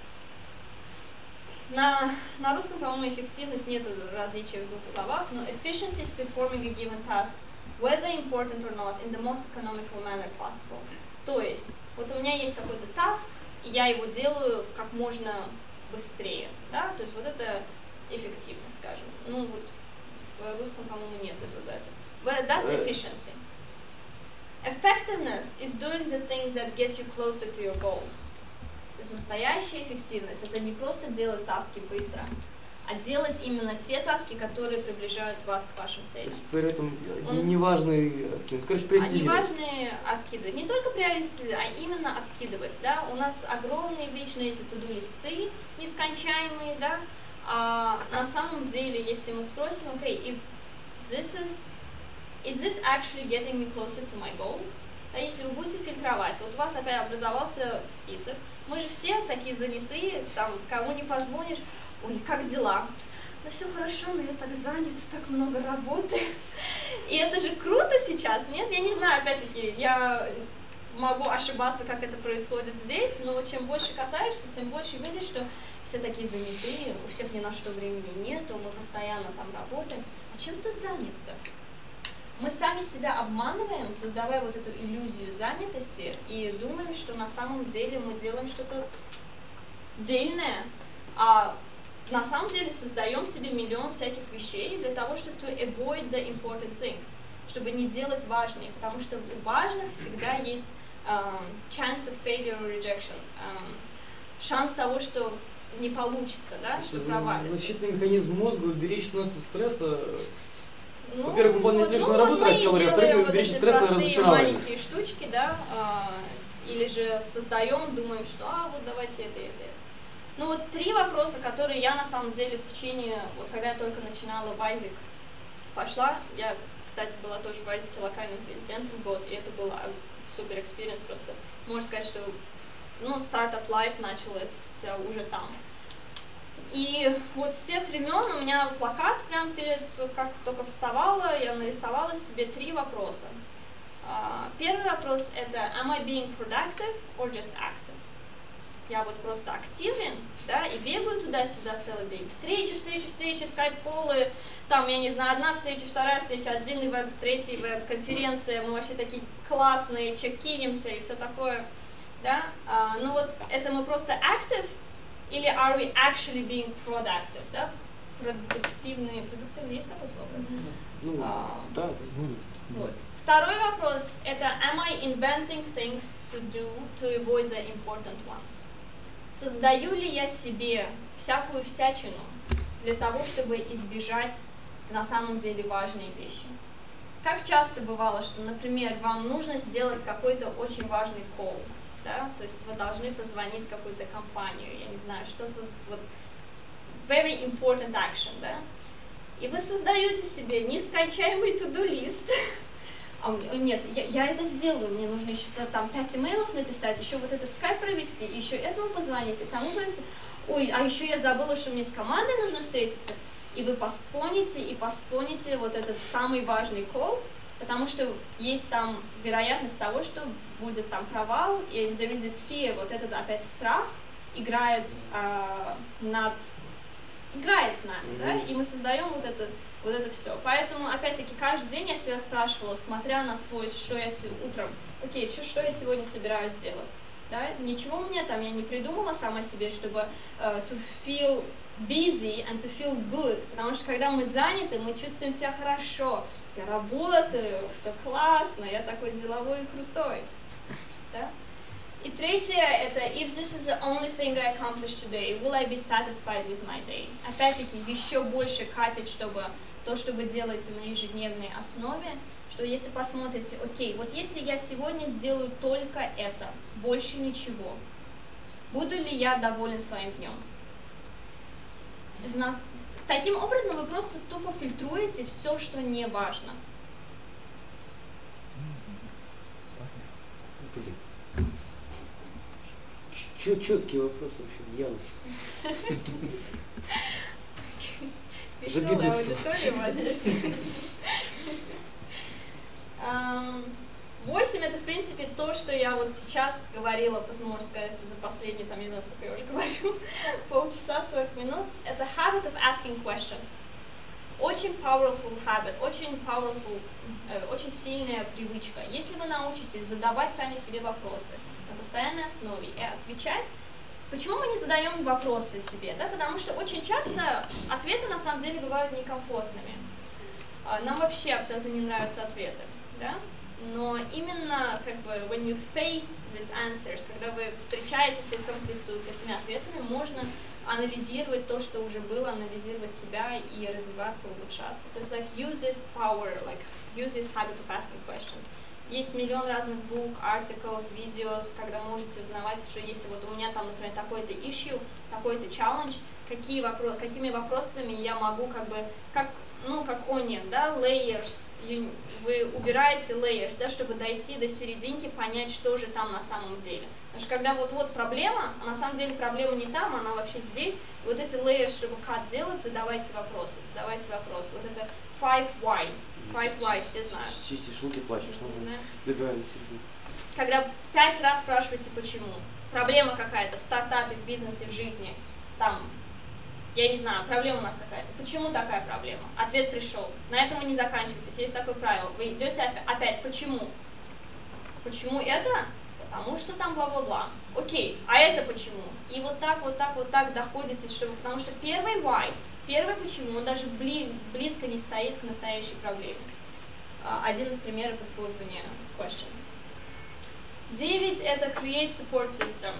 На, на русском, по-моему, эффективность нету различия в двух словах, но efficiency is performing a given task, whether important or not, in the most economical manner possible. То есть, вот у меня есть какой-то task, и я его делаю как можно быстрее, да, то есть вот это эффективно, скажем. Ну вот в русском, по-моему, нет этого. But that's efficiency. Effectiveness is doing the things that get you closer to your goals. То есть настоящая эффективность — это не просто делать таски быстро, а делать именно те таски, которые приближают вас к вашим То целям. есть при этом Он- неважный откинуть. Короче, А приоритизировать. неважные откидывать. Не только приоритизировать, а именно откидывать. Да? У нас огромные вечные эти туду-листы, нескончаемые, да? А на самом деле, если мы спросим, окей, okay, if this is, is this actually getting me closer to my goal? А если вы будете фильтровать, вот у вас опять образовался список, мы же все такие занятые, там, кому не позвонишь, ой, как дела? Да все хорошо, но я так занят, так много работы. И это же круто сейчас, нет? Я не знаю, опять-таки, я могу ошибаться, как это происходит здесь, но чем больше катаешься, тем больше видишь, что все такие занятые, у всех ни на что времени нету, мы постоянно там работаем. А чем ты занят-то? Мы сами себя обманываем, создавая вот эту иллюзию занятости, и думаем, что на самом деле мы делаем что-то дельное, а на самом деле создаем себе миллион всяких вещей для того, чтобы to avoid the important things, чтобы не делать важные, потому что у важных всегда есть um, chance of failure or rejection, um, шанс того, что не получится, да, что провалится. Защитный механизм мозга уберечь нас от стресса. Ну, Во-первых, выполнять вот, лишнюю ну, работу, вот мы как и говорят, делаем во-вторых, вот уберечь эти стресс и простые разочарование. маленькие штучки, да, а, или же создаем, думаем, что а вот давайте это, это, это. Ну вот три вопроса, которые я на самом деле в течение, вот когда я только начинала в Айзек пошла, я, кстати, была тоже в Айзеке локальным президентом год, и это был супер экспириенс, просто можно сказать, что ну, стартап лайф началось уже там. И вот с тех времен у меня плакат прям перед, как только вставала, я нарисовала себе три вопроса. Uh, первый вопрос это am I being productive or just active? Я вот просто активен, да, и бегаю туда-сюда целый день. Встречи, встречи, встречи, скайп-колы, там, я не знаю, одна встреча, вторая встреча, один ивент, третий ивент, конференция, мы вообще такие классные, чекинимся и все такое, да. Uh, ну вот это мы просто active, или are we actually being productive, да? Продуктивные, продуктивные, есть такое слово? Ну, А, да, да, ну, вот. Второй вопрос это am I inventing things to do to avoid the important ones? Создаю ли я себе всякую всячину для того, чтобы избежать на самом деле важные вещи? Как часто бывало, что, например, вам нужно сделать какой-то очень важный call, да? То есть вы должны позвонить в какую-то компанию, я не знаю, что-то вот very important action, да? И вы создаете себе нескончаемый to-do-лист. А нет, я, я это сделаю, мне нужно еще там пять имейлов написать, еще вот этот скайп провести, еще этому позвонить, и тому провести. Ой, а еще я забыла, что мне с командой нужно встретиться. И вы постпоните и постпоните вот этот самый важный call, потому что есть там вероятность того, что будет там провал, и there is this fear, вот этот опять страх играет э, над, играет с нами, mm-hmm. да, и мы создаем вот это, вот это все. Поэтому, опять-таки, каждый день я себя спрашивала, смотря на свой, что я утром, окей, что, что я сегодня собираюсь делать, да, ничего мне там, я не придумала сама себе, чтобы uh, to feel busy and to feel good, потому что когда мы заняты, мы чувствуем себя хорошо, я работаю, все классно, я такой деловой и крутой, да? И третье это if this is the only thing I accomplished today, will I be satisfied with my day? Опять-таки еще больше катить, чтобы то, что вы делаете на ежедневной основе, что если посмотрите, окей, вот если я сегодня сделаю только это, больше ничего, буду ли я доволен своим днем? Таким образом вы просто тупо фильтруете все, что не важно. Четкий вопрос вообще, явно. Веселая аудитория у вас здесь. Восемь это, в принципе, то, что я вот сейчас говорила, можно сказать, за последние, там, не знаю, сколько я уже говорю, полчаса, сорок минут. Это habit of asking questions. Очень powerful habit, очень powerful, э, очень сильная привычка. Если вы научитесь задавать сами себе вопросы на постоянной основе и отвечать, почему мы не задаем вопросы себе? Да? Потому что очень часто ответы на самом деле бывают некомфортными. Нам вообще абсолютно не нравятся ответы. Да? Но именно как бы when you face these answers, когда вы встречаетесь лицом к лицу с этими ответами, можно анализировать то, что уже было, анализировать себя и развиваться, улучшаться. То есть, like, use this power, like, use this habit of asking questions. Есть миллион разных book, articles, videos, когда можете узнавать, что если вот у меня там, например, такой-то issue, такой-то challenge, какие вопро какими вопросами я могу как бы, как, ну, как onion, да, layers, вы убираете layers, да, чтобы дойти до серединки, понять, что же там на самом деле. Потому что когда вот-вот проблема, а на самом деле проблема не там, она вообще здесь, и вот эти layers, чтобы cut делать, задавайте вопросы, задавайте вопросы. Вот это five why. Five why, все знают. Чистишь руки, плачешь, ну, добирались до середины. Когда пять раз спрашиваете, почему. Проблема какая-то в стартапе, в бизнесе, в жизни. Там, я не знаю, проблема у нас какая-то. Почему такая проблема? Ответ пришел. На этом вы не заканчиваетесь. Есть такое правило. Вы идете опять, почему? Почему это? Потому что там бла-бла-бла. Окей, а это почему? И вот так, вот так, вот так доходите, чтобы, потому что первый why, первый почему, он даже бли, близко не стоит к настоящей проблеме. Один из примеров использования questions. Девять — это create support system.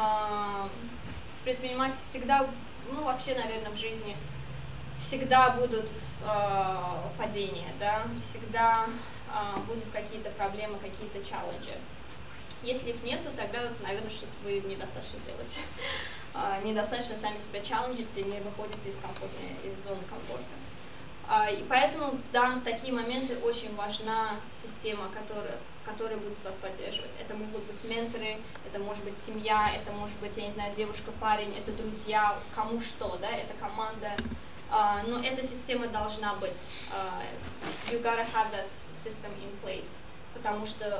В предпринимательстве всегда, ну вообще, наверное, в жизни всегда будут падения, да, всегда будут какие-то проблемы, какие-то челленджи. Если их нету, тогда, наверное, что-то вы недостаточно делаете. Недостаточно сами себя челленджите, не выходите из, из зоны комфорта. И поэтому в данные такие моменты очень важна система, которая, которая будет вас поддерживать. Это могут быть менторы, это может быть семья, это может быть, я не знаю, девушка, парень, это друзья, кому что, да, это команда. Но эта система должна быть. You gotta have that system in place. Потому что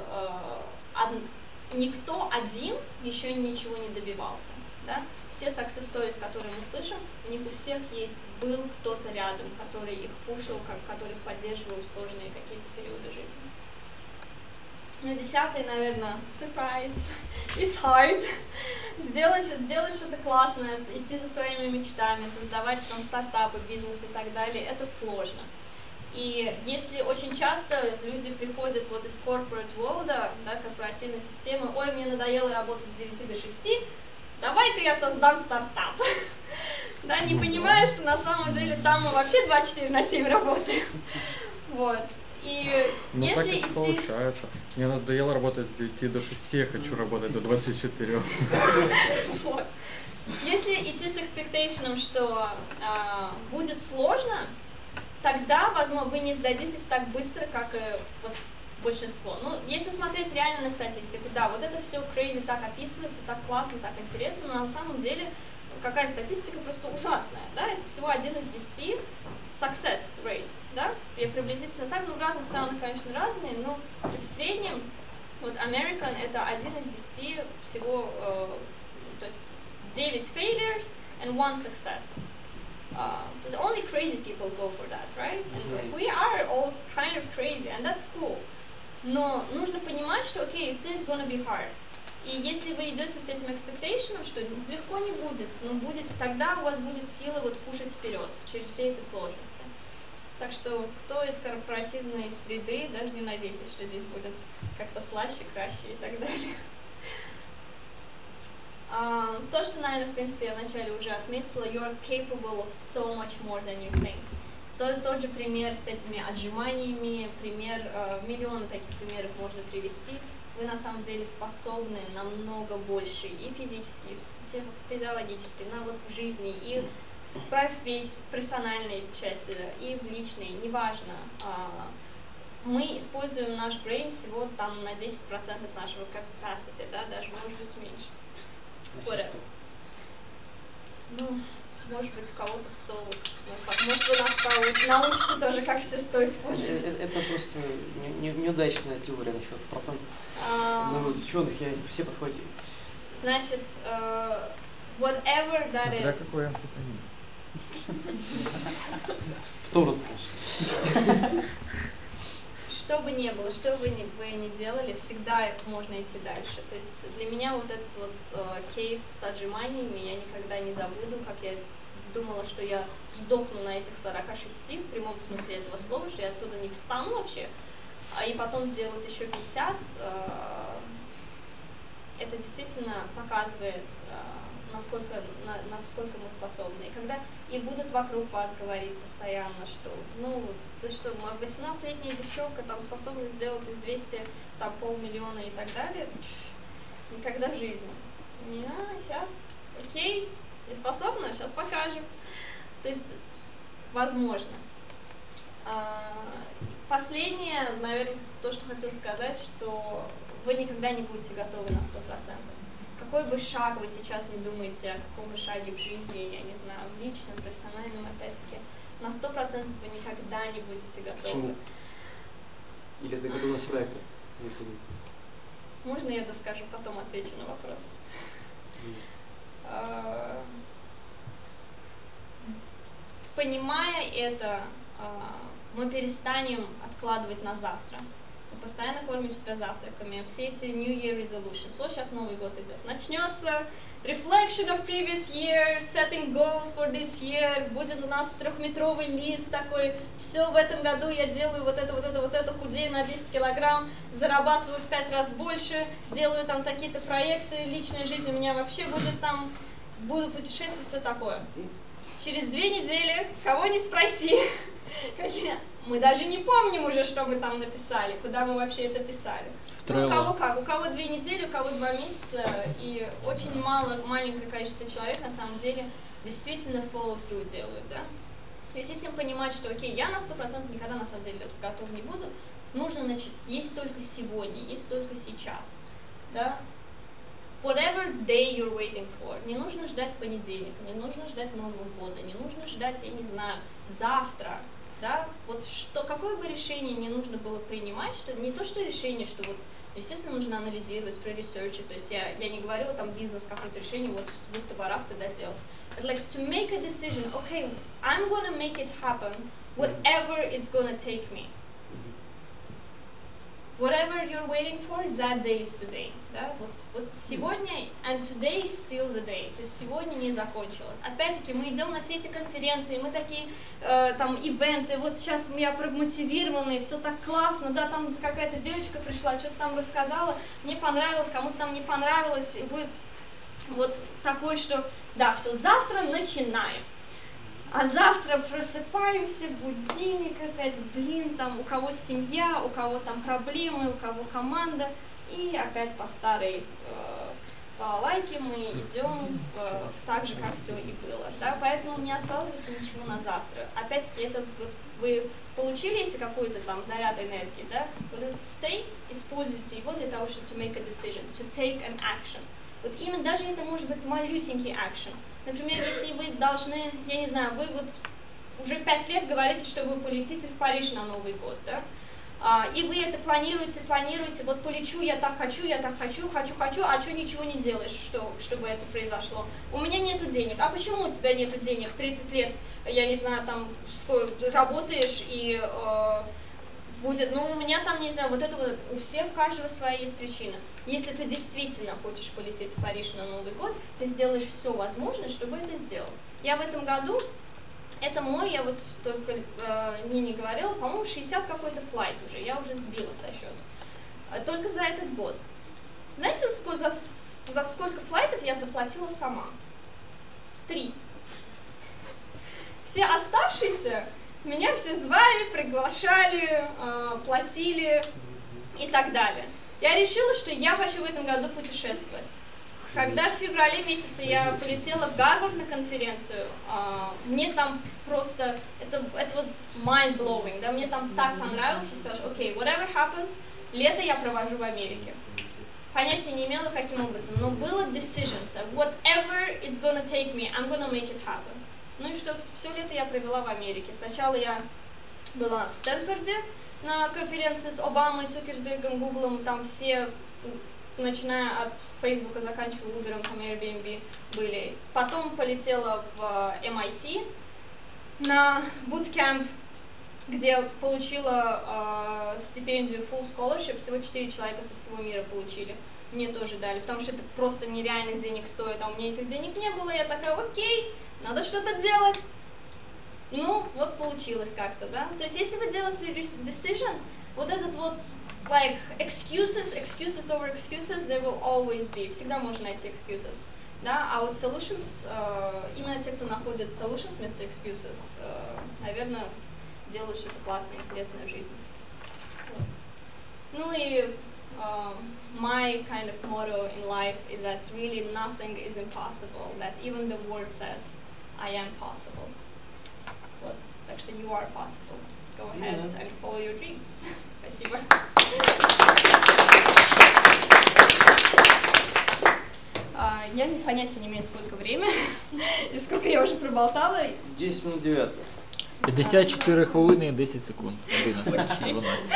никто один еще ничего не добивался. Да? Все success stories, которые мы слышим, у них у всех есть, был кто-то рядом, который их пушил, как, который их поддерживал в сложные какие-то периоды жизни. Ну, десятый, наверное, surprise, it's hard. Сделать, делать что-то классное, идти за своими мечтами, создавать там стартапы, бизнес и так далее, это сложно. И если очень часто люди приходят вот из corporate world, да, корпоративной системы, ой, мне надоело работать с девяти до шести, давай-ка я создам стартап. Да, не понимая, что на самом деле там мы вообще двадцать четыре на семь работаем. Вот. И ну, если так это идти... получается. Мне надоело работать с девяти до шести, я хочу работать до двадцати четырёх. Вот. Если идти с expectation, что а, будет сложно, тогда, возможно, вы не сдадитесь так быстро, как и большинство. Ну, если смотреть реально на статистику, да, вот это все crazy так описывается, так классно, так интересно, но на самом деле какая статистика просто ужасная, да, это всего один из десяти success rate, да, и приблизительно так, ну, в разных странах, конечно, разные, но в среднем, вот American это один из десяти всего, э, то есть девять failures and one success. Uh, so only crazy people go for that, right? And we are all kind of crazy, and that's cool. Но нужно понимать, что, окей, okay, this is gonna be hard. И если вы идете с этим expectation, что легко не будет, но будет, тогда у вас будет сила вот пушить вперед через все эти сложности. Так что, кто из корпоративной среды, даже не надейтесь, что здесь будет как-то слаще, краще и так далее. Uh, то, что, наверное, в принципе, я вначале уже отметила, you are capable of so much more than you think. Тот, тот же пример с этими отжиманиями, пример, uh, миллион таких примеров можно привести. Вы на самом деле способны намного больше и физически, и физиологически, на вот в жизни, и в профессии, профессиональной части, и в личной, неважно. Uh, мы используем наш brain всего там на десять процентов нашего capacity, да, даже может быть меньше. Ну, может быть, у кого-то сто. Может, вы нас научите тоже, как все сто использовать. Это, это просто не, не, неудачная теория насчет процентов. А... Но ученых я все подхватил. Значит, uh, whatever that is. Да, какой амфетамин? Кто расскажет? Что бы ни было, что бы ни, вы ни делали, всегда можно идти дальше. То есть для меня вот этот вот э, кейс с отжиманиями я никогда не забуду, как я думала, что я сдохну на этих сорока шести, в прямом смысле этого слова, что я оттуда не встану вообще, а и потом сделать еще пятьдесят. Э, это действительно показывает, э, насколько, на, насколько мы способны. И когда и будут вокруг вас говорить постоянно, что, ну вот, ты что, восемнадцатилетняя девчонка там способна сделать из двухсот там полмиллиона и так далее, пфф, никогда в жизни. Не, а, сейчас, окей, не способна, сейчас покажем. То есть, возможно. Последнее, наверное, то, что хотел сказать, что вы никогда не будете готовы на сто процентов. Какой бы шаг вы сейчас не думаете, о каком бы шаге в жизни, я не знаю, в личном, профессиональном, опять-таки, на сто процентов вы никогда не будете готовы. Почему? Или это готовность проекта? Можно я доскажу, потом отвечу на вопрос? Mm. Понимая это, мы перестанем откладывать на завтра. Мы постоянно кормим себя завтраками. Все эти New Year Resolutions. Вот сейчас Новый год идет. Начнется reflection of previous year, setting goals for this year. Будет у нас трехметровый лист такой. Все, в этом году я делаю вот это, вот это, вот это, худею на десять килограмм, зарабатываю в пять раз больше, делаю там такие-то проекты, личная жизнь у меня вообще будет там, буду путешествовать, все такое. Через две недели, кого не спроси, мы даже не помним уже, что мы там написали, куда мы вообще это писали. Ну, у кого как, у кого две недели, у кого два месяца, и очень мало, маленькое количество человек на самом деле действительно follow-through делают, да? То есть если понимать, что окей, я на сто процентов никогда на самом деле готов не буду, нужно начать, есть только сегодня, есть только сейчас, да? Whatever day you're waiting for. Не нужно ждать понедельника, не нужно ждать Нового года, не нужно ждать, я не знаю, завтра. Да? Вот что, какое бы решение не нужно было принимать, что не то, что решение, что вот, естественно, нужно анализировать, проресерчить, то есть я, я не говорю там бизнес, какое-то решение, вот в двух товарах тогда делать. But like to make a decision, okay, I'm gonna make it happen, whatever it's gonna take me. Whatever you're waiting for, that day is today. Да? Вот, вот сегодня, and today is still the day. То есть сегодня не закончилось. Опять-таки мы идем на все эти конференции, мы такие э, там ивенты, вот сейчас я промотивированный, все так классно, да, там какая-то девочка пришла, что-то там рассказала, мне понравилось, кому-то там не понравилось, и вот, вот такое, что да, все, завтра начинаем. А завтра просыпаемся, будильник опять, блин, там у кого семья, у кого там проблемы, у кого команда, и опять по старой э, по лайке мы идем э, так же, как все и было. Да? Поэтому не откладывайте ничего на завтра. Опять-таки, это вот вы получили, если какой-то там заряд энергии, да, вот этот state, используйте его для того, чтобы to make a decision, to take an action. Вот именно даже это может быть малюсенький action. Например, если вы должны, я не знаю, вы вот уже пять лет говорите, что вы полетите в Париж на Новый год, да? А, и вы это планируете, планируете, вот полечу, я так хочу, я так хочу, хочу, хочу, а что ничего не делаешь, что, чтобы это произошло? У меня нету денег. А почему у тебя нету денег? тридцать лет, я не знаю, там, работаешь и э, будет, ну, у меня там, не знаю, вот это вот, у всех, у каждого своя есть причина. Если ты действительно хочешь полететь в Париж на Новый год, ты сделаешь все возможное, чтобы это сделать. Я в этом году, это мой, я вот только э, Нине говорила, по-моему, шестьдесят какой-то флайт уже, я уже сбила со счета. Только за этот год. Знаете, за, за сколько флайтов я заплатила сама? Три. Все оставшиеся меня все звали, приглашали, э, платили и так далее. Я решила, что я хочу в этом году путешествовать. Когда в феврале месяце я полетела в Гарвард на конференцию, uh, мне там просто, это, это was mind-blowing, да, мне там так понравилось, я сказала, окей, okay, whatever happens, лето я провожу в Америке. Понятия не имела, каким образом, но было decisions, whatever it's gonna take me, I'm gonna make it happen. Ну и что, все лето я провела в Америке. Сначала я была в Стэнфорде на конференции с Обамой, Цукербергом, Гуглом, там все, начиная от Фейсбука, заканчивая Uber, там Airbnb были. Потом полетела в эм ай ти на bootcamp, где получила э, стипендию Full Scholarship, всего четыре человека со всего мира получили. Мне тоже дали, потому что это просто нереальных денег стоит, а у меня этих денег не было, я такая, окей, надо что-то делать. Ну, вот получилось как-то, да? То есть, если вы делаете decision, вот этот вот, like, excuses, excuses over excuses, there will always be. Всегда можно найти excuses. Да? А вот solutions, э, именно те, кто находит solutions вместо excuses, э, наверное, делают что-то классное, интересное в жизни. Вот. Ну и uh, my kind of motto in life is that really nothing is impossible, that even the word says, I am possible. Вот. Так что you are possible. Go ahead yeah. and follow your dreams. Спасибо. Uh, я понятия не имею, сколько время і скільки я вже проболтала. десять минут девятого. п'ятдесят чотири хвилини і десять секунд. одинадцять, дванадцять.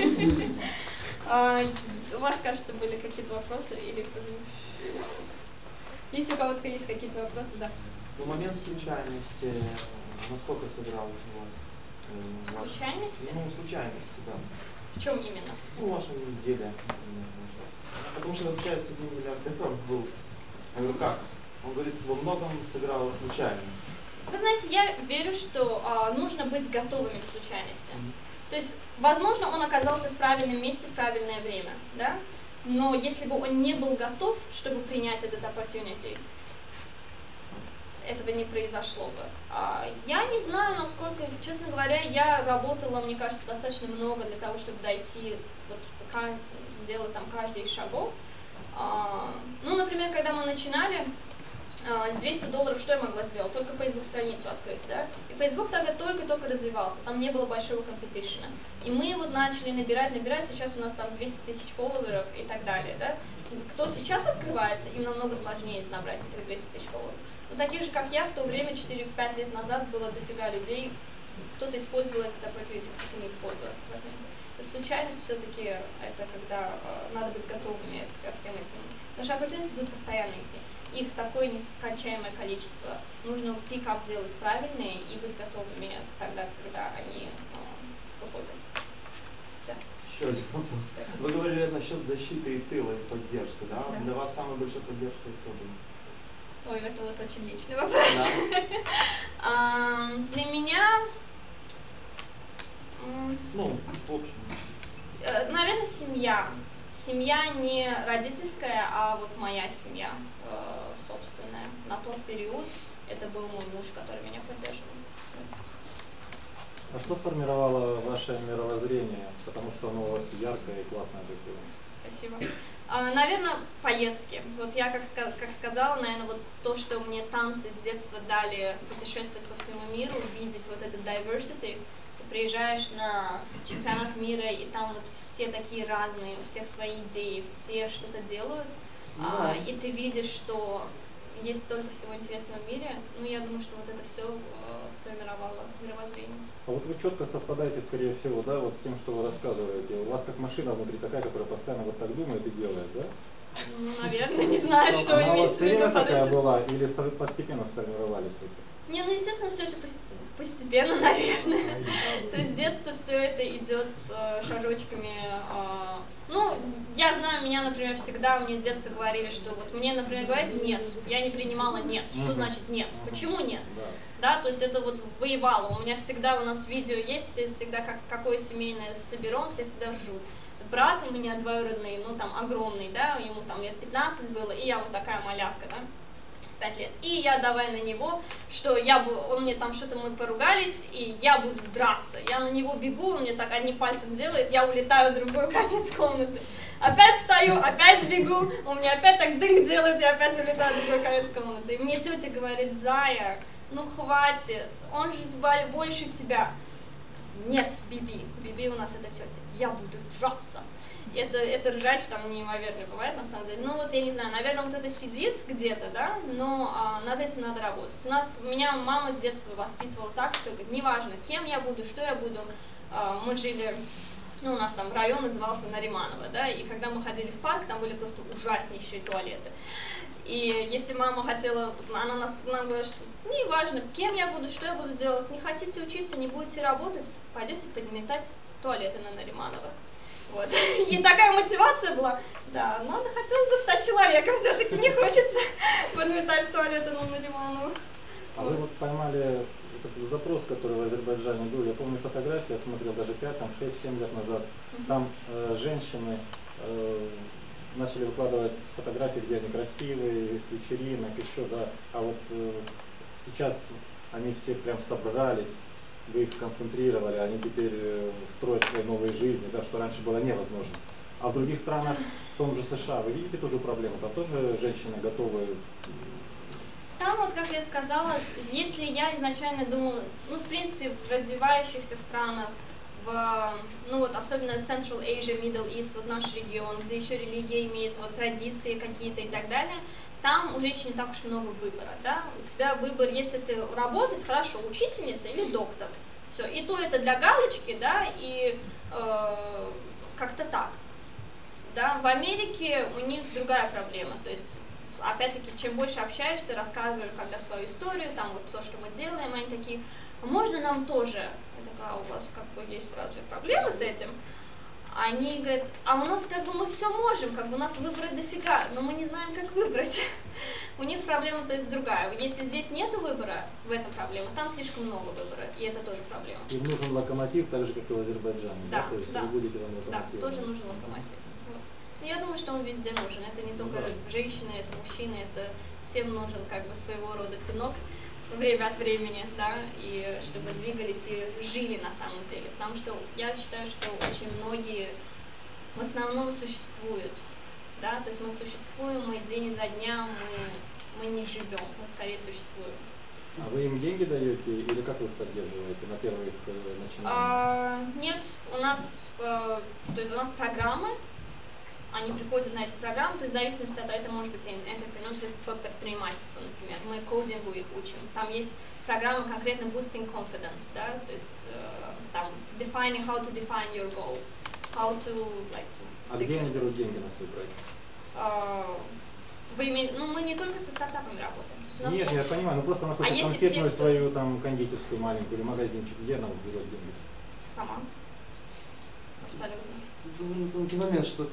Uh, у вас, кажется, были какие-то вопросы? Или... Если у кого-то есть какие-то вопросы, да. Ну, момент случайности, насколько сыграл у вас? Э, Случайности? Ваш... Ну, случайности, да. В чем именно? Ну, в вашем деле. Потому что, общаясь с одним миллиардером, был, я говорю, как? Он говорит, во многом сыграла случайность. Вы знаете, я верю, что а, нужно быть готовыми к случайности. То есть, возможно, он оказался в правильном месте в правильное время, да? Но если бы он не был готов, чтобы принять этот opportunity, этого не произошло бы. А, я не знаю, насколько, честно говоря, я работала, мне кажется, достаточно много для того, чтобы дойти, вот, сделать там каждый из шагов. А, ну, например, когда мы начинали, с двухсот долларов что я могла сделать? Только Facebook-страницу открыть, да? И Facebook тогда только-только развивался, там не было большого компетишена. И мы вот начали набирать, набирать, сейчас у нас там двести тысяч фолловеров и так далее, да? Кто сейчас открывается, им намного сложнее набрать этих двести тысяч фолловеров. Но таких же, как я, в то время, четыре-пять лет назад, было дофига людей, кто-то использовал этот opportunity, кто-то не использовал этот opportunity. То есть случайность все-таки это когда э, надо быть готовыми ко всем этим. Потому что opportunity будут постоянно идти. Их такое нескончаемое количество. Нужно пикап делать правильные и быть готовыми тогда, когда они э, выходят. Да. Еще один вопрос. Вы говорили насчет защиты и тыла, и поддержки, да? Да. Для вас самая большая поддержка кто был? Ой, это вот очень личный вопрос. Да. Для меня... Ну, в общем. Наверное, семья. Семья не родительская, а вот моя семья э, собственная. На тот период это был мой муж, который меня поддерживал. А что сформировало ваше мировоззрение? Потому что оно у вас яркое и классное такое. Спасибо. А, наверное, поездки. Вот я как, как сказала, наверное, вот то, что мне танцы с детства дали путешествовать по всему миру, видеть вот этот diversity. Ты приезжаешь на чемпионат мира, и там вот все такие разные, у всех свои идеи, все что-то делают, yeah. а, и ты видишь, что есть столько всего интересного в мире. Ну, я думаю, что вот это все э, сформировало мировоззрение. А вот вы четко совпадаете, скорее всего, да, вот с тем, что вы рассказываете. У вас как машина внутри такая, которая постоянно вот так думает и делает, да? Ну, наверное, не знаю, что имеется в виду. Она вот все время такая была или постепенно сформировались это? Не, ну, естественно, все это постепенно, наверное. То есть с детства все это идет э, шажочками. Э, ну, я знаю, меня, например, всегда мне с детства говорили, что вот мне, например, говорят нет, я не принимала нет. Что значит нет? Почему нет? Да, то есть это вот воевало. У меня всегда, у нас видео есть, все всегда как, какое семейное соберем, все всегда ржут. Брат у меня двоюродный, ну там огромный, да, ему там лет пятнадцать было, и я вот такая малявка, да. пять лет. И я давай на него, что я бы, он мне там что-то, мы поругались, и я буду драться. Я на него бегу, он мне так одним пальцем делает, я улетаю в другой конец комнаты. Опять встаю, опять бегу, он мне опять так дынк делает, и опять улетаю в другой конец комнаты. И мне тетя говорит: Зая, ну хватит, он же больше тебя. Нет, Биби, Биби у нас это тетя, я буду драться. Это, это ржач там неимоверно бывает, на самом деле. Ну вот, я не знаю, наверное, вот это сидит где-то, да, но а, над этим надо работать. У нас, меня мама с детства воспитывала так, что говорит, неважно, кем я буду, что я буду. А, мы жили, ну, у нас там район назывался Нариманово, да, и когда мы ходили в парк, там были просто ужаснейшие туалеты. И если мама хотела, она нас, нам говорит, что неважно, кем я буду, что я буду делать, не хотите учиться, не будете работать, пойдете подметать туалеты на Нариманово. Вот. И такая мотивация была, да, надо, хотелось бы стать человеком, все-таки не хочется подметать туалеты на Нариманово. А вы вот поймали этот запрос, который в Азербайджане был, я помню фотографии, я смотрел даже пять, шесть-семь лет назад, там э, женщины, э, начали выкладывать фотографии, где они красивые, с вечеринок, еще, да. А вот э, сейчас они все прям собрались, вы их сконцентрировали, они теперь э, строят свои новые жизни, да, что раньше было невозможно. А в других странах, в том же США, вы видите ту же проблему? Там тоже женщины готовы? Там вот, как я сказала, если я изначально думала, ну, в принципе, в развивающихся странах, в, ну вот, особенно Central Asia, Middle East, вот наш регион, где еще религия имеет вот традиции какие-то и так далее, там у женщин не так уж много выбора, да, у тебя выбор, если ты работать, хорошо, учительница или доктор, все, и то это для галочки, да, и э, как-то так, да, в Америке у них другая проблема, то есть, опять-таки, чем больше общаешься, рассказываешь когда свою историю, там вот то, что мы делаем, они такие, можно нам тоже? Я такая, а у вас как бы есть разве проблемы с этим? Они говорят, а у нас как бы мы все можем, как бы у нас выбора дофига, но мы не знаем, как выбрать. У них проблема, то есть, другая. Если здесь нет выбора, в этом проблема, там слишком много выбора, и это тоже проблема. Им нужен локомотив, так же, как и в Азербайджане, да? Да, То есть да, вы будете там локомотивом. да, тоже нужен локомотив. Я думаю, что он везде нужен. Это не только женщины, это мужчины, это всем нужен как бы своего рода пинок время от времени, да, и чтобы двигались и жили на самом деле. Потому что я считаю, что очень многие в основном существуют, да, то есть мы существуем, мы день изо дня, мы, мы не живем, мы скорее существуем. А вы им деньги даете или как вы их поддерживаете на первых э, начинаниях? А, нет, у нас, э, то есть у нас программы. Они приходят на эти программы, то есть в зависимости от того, это может быть entrepreneur по предпринимательству, например. Мы кодингу их учим. Там есть программа конкретно boosting confidence, да, то есть э, там defining how to define your goals, how to like. А где они берут деньги на свой проект? Uh, вы имеете, ну мы не только со стартапами работаем. То есть у нас Нет, тоже... я понимаю, ну просто на какую-то а конфетную те, свою там кондитерскую маленькую или магазинчик, где она берет деньги? Сама. Абсолютно. Тут тонкий момент, что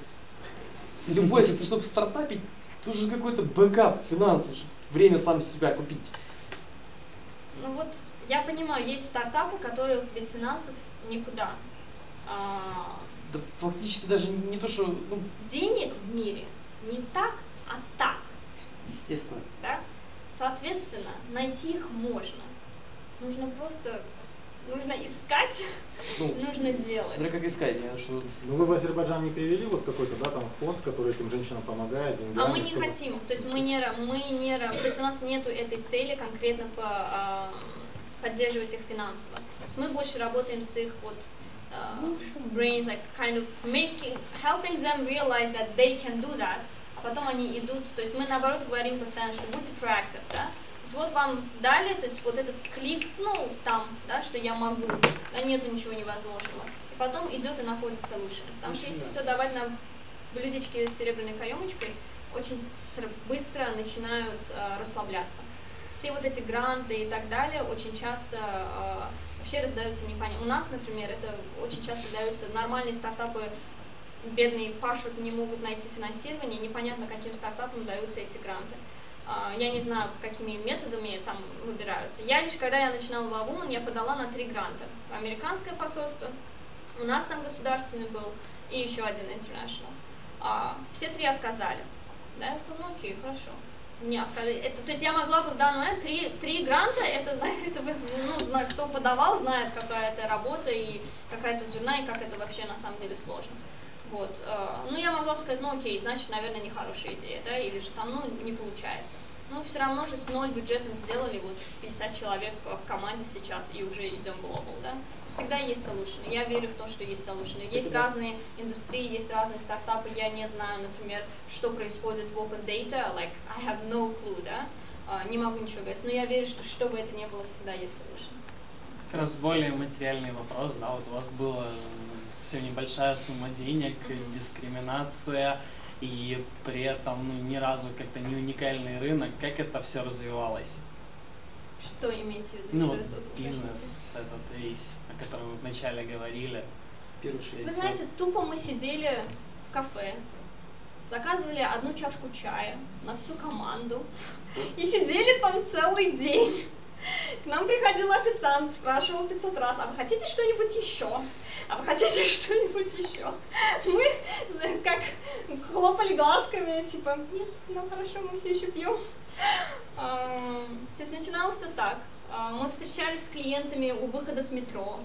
любой, если чтобы стартапить, тут же какой-то бэкап, финансы, чтобы время сам себя купить. Ну вот, я понимаю, есть стартапы, которые без финансов никуда. А... Да фактически даже не то, что... Ну... Денег в мире не так, а так. Естественно. Да? Соответственно, найти их можно. Нужно просто... Нужно искать, ну, нужно делать. Смотри, как искать, я что... Ну вы в Азербайджан не привели вот какой-то, да, там фонд, который этим женщинам помогает? А мы не чтобы... хотим, то есть мы не, мы не, то есть у нас нету этой цели конкретно по, а, поддерживать их финансово. То есть мы больше работаем с их вот uh, brains, like kind of making, helping them realize that they can do that, а потом они идут, то есть мы наоборот говорим постоянно, что будьте proactive, да. То есть вот вам дали, то есть вот этот клик, ну, там, да, что я могу, да, нету ничего невозможного. И потом идет и находится лучше. Потому что если все давать на блюдечке с серебряной каемочкой, очень быстро начинают э, расслабляться. Все вот эти гранты и так далее очень часто э, вообще раздаются непонятно. У нас, например, это очень часто даются нормальные стартапы, бедные пашут, не могут найти финансирование, непонятно, каким стартапам даются эти гранты. Я не знаю, какими методами там выбираются. Я лишь, когда я начинала в Woman, я подала на три гранта. Американское посольство, у нас там государственный был, и еще один international. Все три отказали. Да, я сказала, ну окей, хорошо. Не отказали. Это, то есть я могла бы в данный момент три, три гранта, это, это ну, знает, кто подавал, знает, какая это работа и какая-то журна, и как это вообще на самом деле сложно. Вот. Ну, я могла бы сказать, ну окей, значит, наверное, нехорошая идея, да, или же там, ну, не получается. Ну, все равно же с ноль бюджетом сделали, вот пятьдесят человек в команде сейчас, и уже идем глобал, да. Всегда есть solution. Я верю в то, что есть solution. Есть разные индустрии, есть разные стартапы, я не знаю, например, что происходит в Open Data, like, I have no clue, да, не могу ничего говорить, но я верю, что что бы это ни было, всегда есть solution. Как раз более материальный вопрос, да, вот у вас было совсем небольшая сумма денег, mm-hmm. дискриминация, и при этом ну, ни разу как-то не уникальный рынок. Как это все развивалось? Что имеете в виду? Ну, вот бизнес этот весь, о котором вы вначале говорили. Первый шесть. Вы знаете, тупо мы сидели в кафе, заказывали одну чашку чая на всю команду и сидели там целый день. К нам приходил официант, спрашивал пятьсот раз, а вы хотите что-нибудь еще? А вы хотите что-нибудь еще? Мы, как хлопали глазками, типа, нет, ну хорошо, мы все еще пьем. То есть начиналось все так. Мы встречались с клиентами у выхода в метро.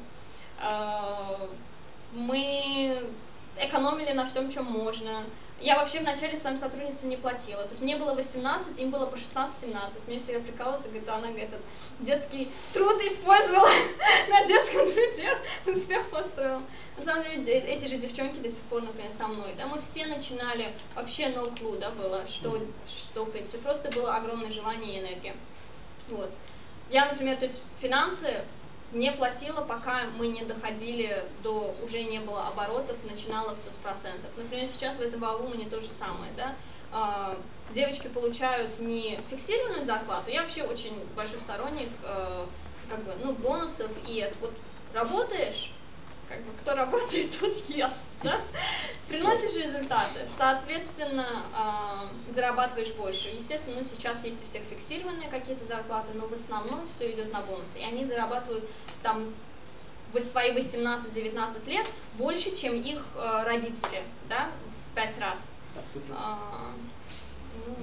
Мы экономили на всем, чем можно. Я вообще вначале своим сотрудницам не платила. То есть мне было восемнадцать, им было по шестнадцать-семнадцать. Мне всегда прикалываются, говорит, она этот детский труд использовала на детском труде, успех построила. На самом деле эти же девчонки до сих пор, например, со мной. Да, мы все начинали, вообще no clue, да, было, что, что в принципе, просто было огромное желание и энергия. Вот. Я, например, то есть финансы не платила, пока мы не доходили до, уже не было оборотов, начинала все с процентов. Например, сейчас в этом Wowoman то же самое, да. А, девочки получают не фиксированную зарплату, я вообще очень большой сторонник э, как бы, ну, бонусов, и вот работаешь, как бы, кто работает, тот ест, да? Приносишь результаты, соответственно, э, зарабатываешь больше. Естественно, ну, сейчас есть у всех фиксированные какие-то зарплаты, но в основном все идет на бонусы. И они зарабатывают там в свои восемнадцать-девятнадцать лет больше, чем их э, родители, да, в пять раз. А, ну,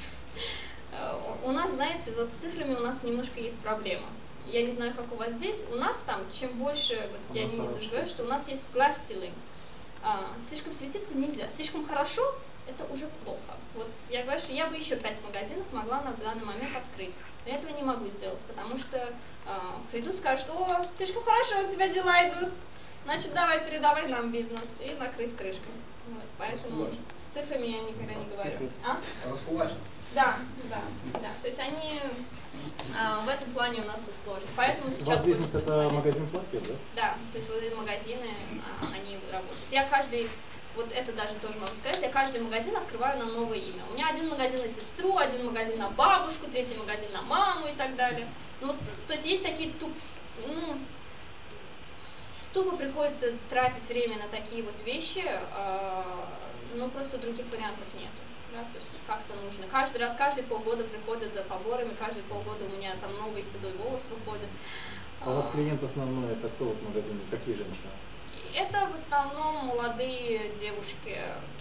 э, у нас, знаете, вот с цифрами у нас немножко есть проблема. Я не знаю, как у вас здесь, у нас там, чем больше, вот я не тоже говорю, что у нас есть glass ceiling. А, слишком светиться нельзя, слишком хорошо — это уже плохо. Вот я говорю, что я бы еще пять магазинов могла на данный момент открыть, но этого не могу сделать, потому что а, придут, скажут, о, слишком хорошо у тебя дела идут, значит, давай передавай нам бизнес и накрыть крышкой. Вот, поэтому с цифрами я никогда не говорю. А? Раскулачен. Да, да, да. То есть они а, в этом плане у нас вот сложно. Поэтому сейчас... У вас бизнес это магазин платьев, да? Да, то есть вот эти магазины, а, они работают. Я каждый, вот это даже тоже могу сказать, я каждый магазин открываю на новое имя. У меня один магазин на сестру, один магазин на бабушку, третий магазин на маму и так далее. Ну, вот, то есть есть такие туп, ну, тупо приходится тратить время на такие вот вещи, а, но просто других вариантов нет. Да, то есть как-то нужно. Каждый раз, каждые полгода приходят за поборами, каждые полгода у меня там новый седой волос выходит. А у вас клиент основной, это кто в магазине? Какие женщины? Это в основном молодые девушки,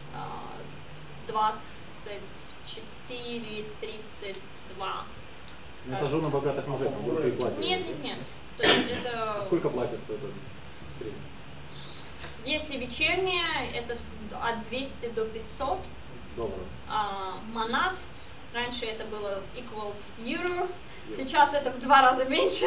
двадцать четыре — тридцать два. Это жены богатых мужей, которые платят? Нет, нет, нет. То есть это... Сколько платят стоит в среднем? Если вечерняя, это от двухсот до пятисот. Долларов. А, монат. Раньше это было equal euro, сейчас это в два раза меньше.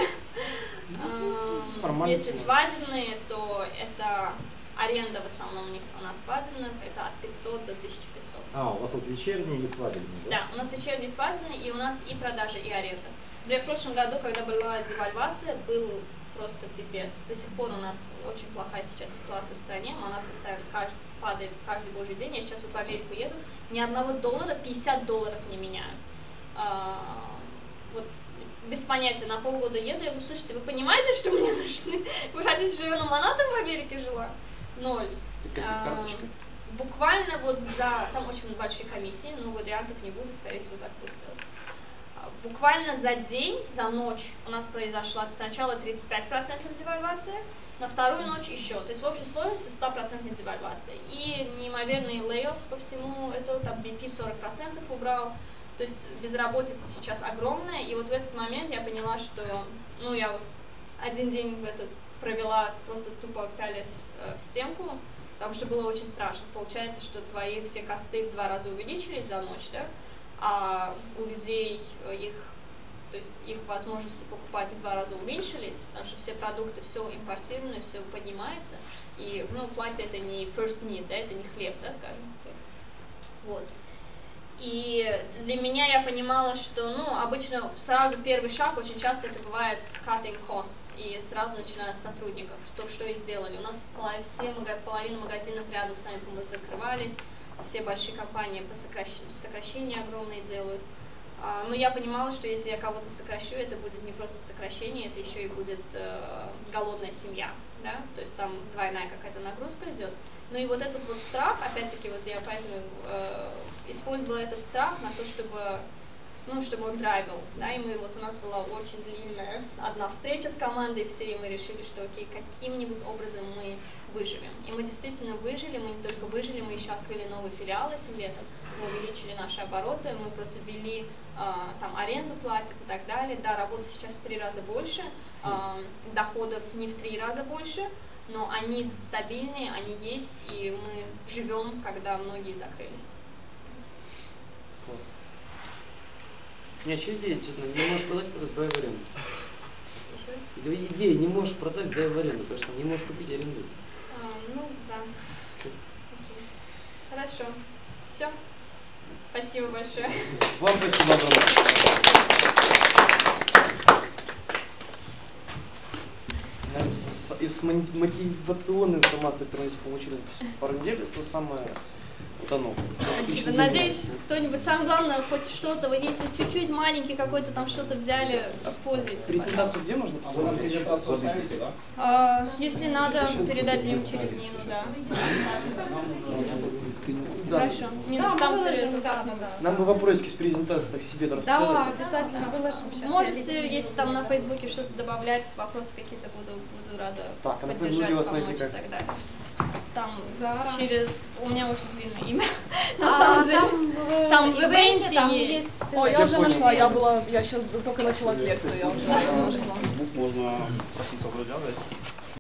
А, если свадебные, то это аренда в основном у них, у нас свадебных, это от пятисот до тысячи пятисот. А, у вас вот вечерние и свадебные, да? Да, у нас вечерние и свадебные, и у нас и продажи, и аренда. Например, в прошлом году, когда была девальвация, был просто пипец. До сих пор у нас очень плохая сейчас ситуация в стране, монат постоянно каждый, падает каждый божий день. Я сейчас вот в Америку еду, ни одного доллара, пятьдесят долларов не меняю. А, вот без понятия, на полгода еду, я говорю, слушайте, вы понимаете, что мне нужны? Вы хотите, чтобы я на монатах в Америке жила? Ноль. А, буквально вот за, там очень большие комиссии, но вариантов не будет, скорее всего, так будет. Буквально за день, за ночь у нас произошла сначала тридцать пять процентов девальвация, на вторую ночь еще. То есть в общей сложности сто процентов девальвация. И неимоверные layoffs по всему, это там би пи сорок процентов убрал. То есть безработица сейчас огромная. И вот в этот момент я поняла, что, ну, я вот один день в этот провела, просто тупо пялись э, в стенку, потому что было очень страшно. Получается, что твои все косты в два раза увеличились за ночь, да? А у людей их, то есть их возможности покупать в два раза уменьшились, потому что все продукты, все импортированное, все поднимается. И, ну, платье это не first need, да, это не хлеб, да, скажем. Вот. И для меня я понимала, что, ну, обычно сразу первый шаг, очень часто это бывает cutting costs, и сразу начинают с сотрудников, то, что и сделали. У нас все, половина магазинов рядом с нами закрывались, все большие компании по сокращению, сокращения огромные делают. А, но я понимала, что если я кого-то сокращу, это будет не просто сокращение, это еще и будет э, голодная семья, да? То есть там двойная какая-то нагрузка идет. Ну и вот этот вот страх, опять-таки, вот я поэтому э, использовала этот страх на то, чтобы ну, чтобы он драйвил, да, и мы, вот у нас была очень длинная одна встреча с командой всей, и мы решили, что окей, каким-нибудь образом мы выживем. И мы действительно выжили, мы не только выжили, мы еще открыли новый филиал этим летом, мы увеличили наши обороты, мы просто ввели а, там аренду платят и так далее. Да, работы сейчас в три раза больше, а, доходов не в три раза больше, но они стабильные, они есть, и мы живем, когда многие закрылись. Не, еще идея, действительно, не можешь продать, просто сдай в аренду. Еще раз? Идея, не можешь продать, сдай в аренду, потому что не можешь купить, арендуй. А, ну, да. Окей. Хорошо. Все. Спасибо большое. Вам спасибо огромное. Из мотивационной информации, которую мы получили за пару недель, это самое утонуло. Надеюсь, кто-нибудь, самое главное, хоть что-то, вот если чуть-чуть маленький какой-то там что-то взяли, используйте. Презентацию где можно посмотреть? Презентацию ставите, да? А, если надо, передадим через Нину, да. Да. Хорошо. Да, там мы выложим, это- да, да, да. Нам бы вопросики с презентацией так себе Да, расписать. обязательно выложим сейчас. Можете, если там на Фейсбуке что-то добавлять, вопросы какие-то буду, буду рада Так, а на поддержать, Фейсбуке вас помочь найти и как? так далее. Там Зара. через... У меня очень длинное имя. На А, самом деле. там в, Там в в ивенте ивенте там есть. есть. Ой, я Я уже понял. нашла, я была, я сейчас только начала с лекции, я уже нашла. Можно проситься вроде, да?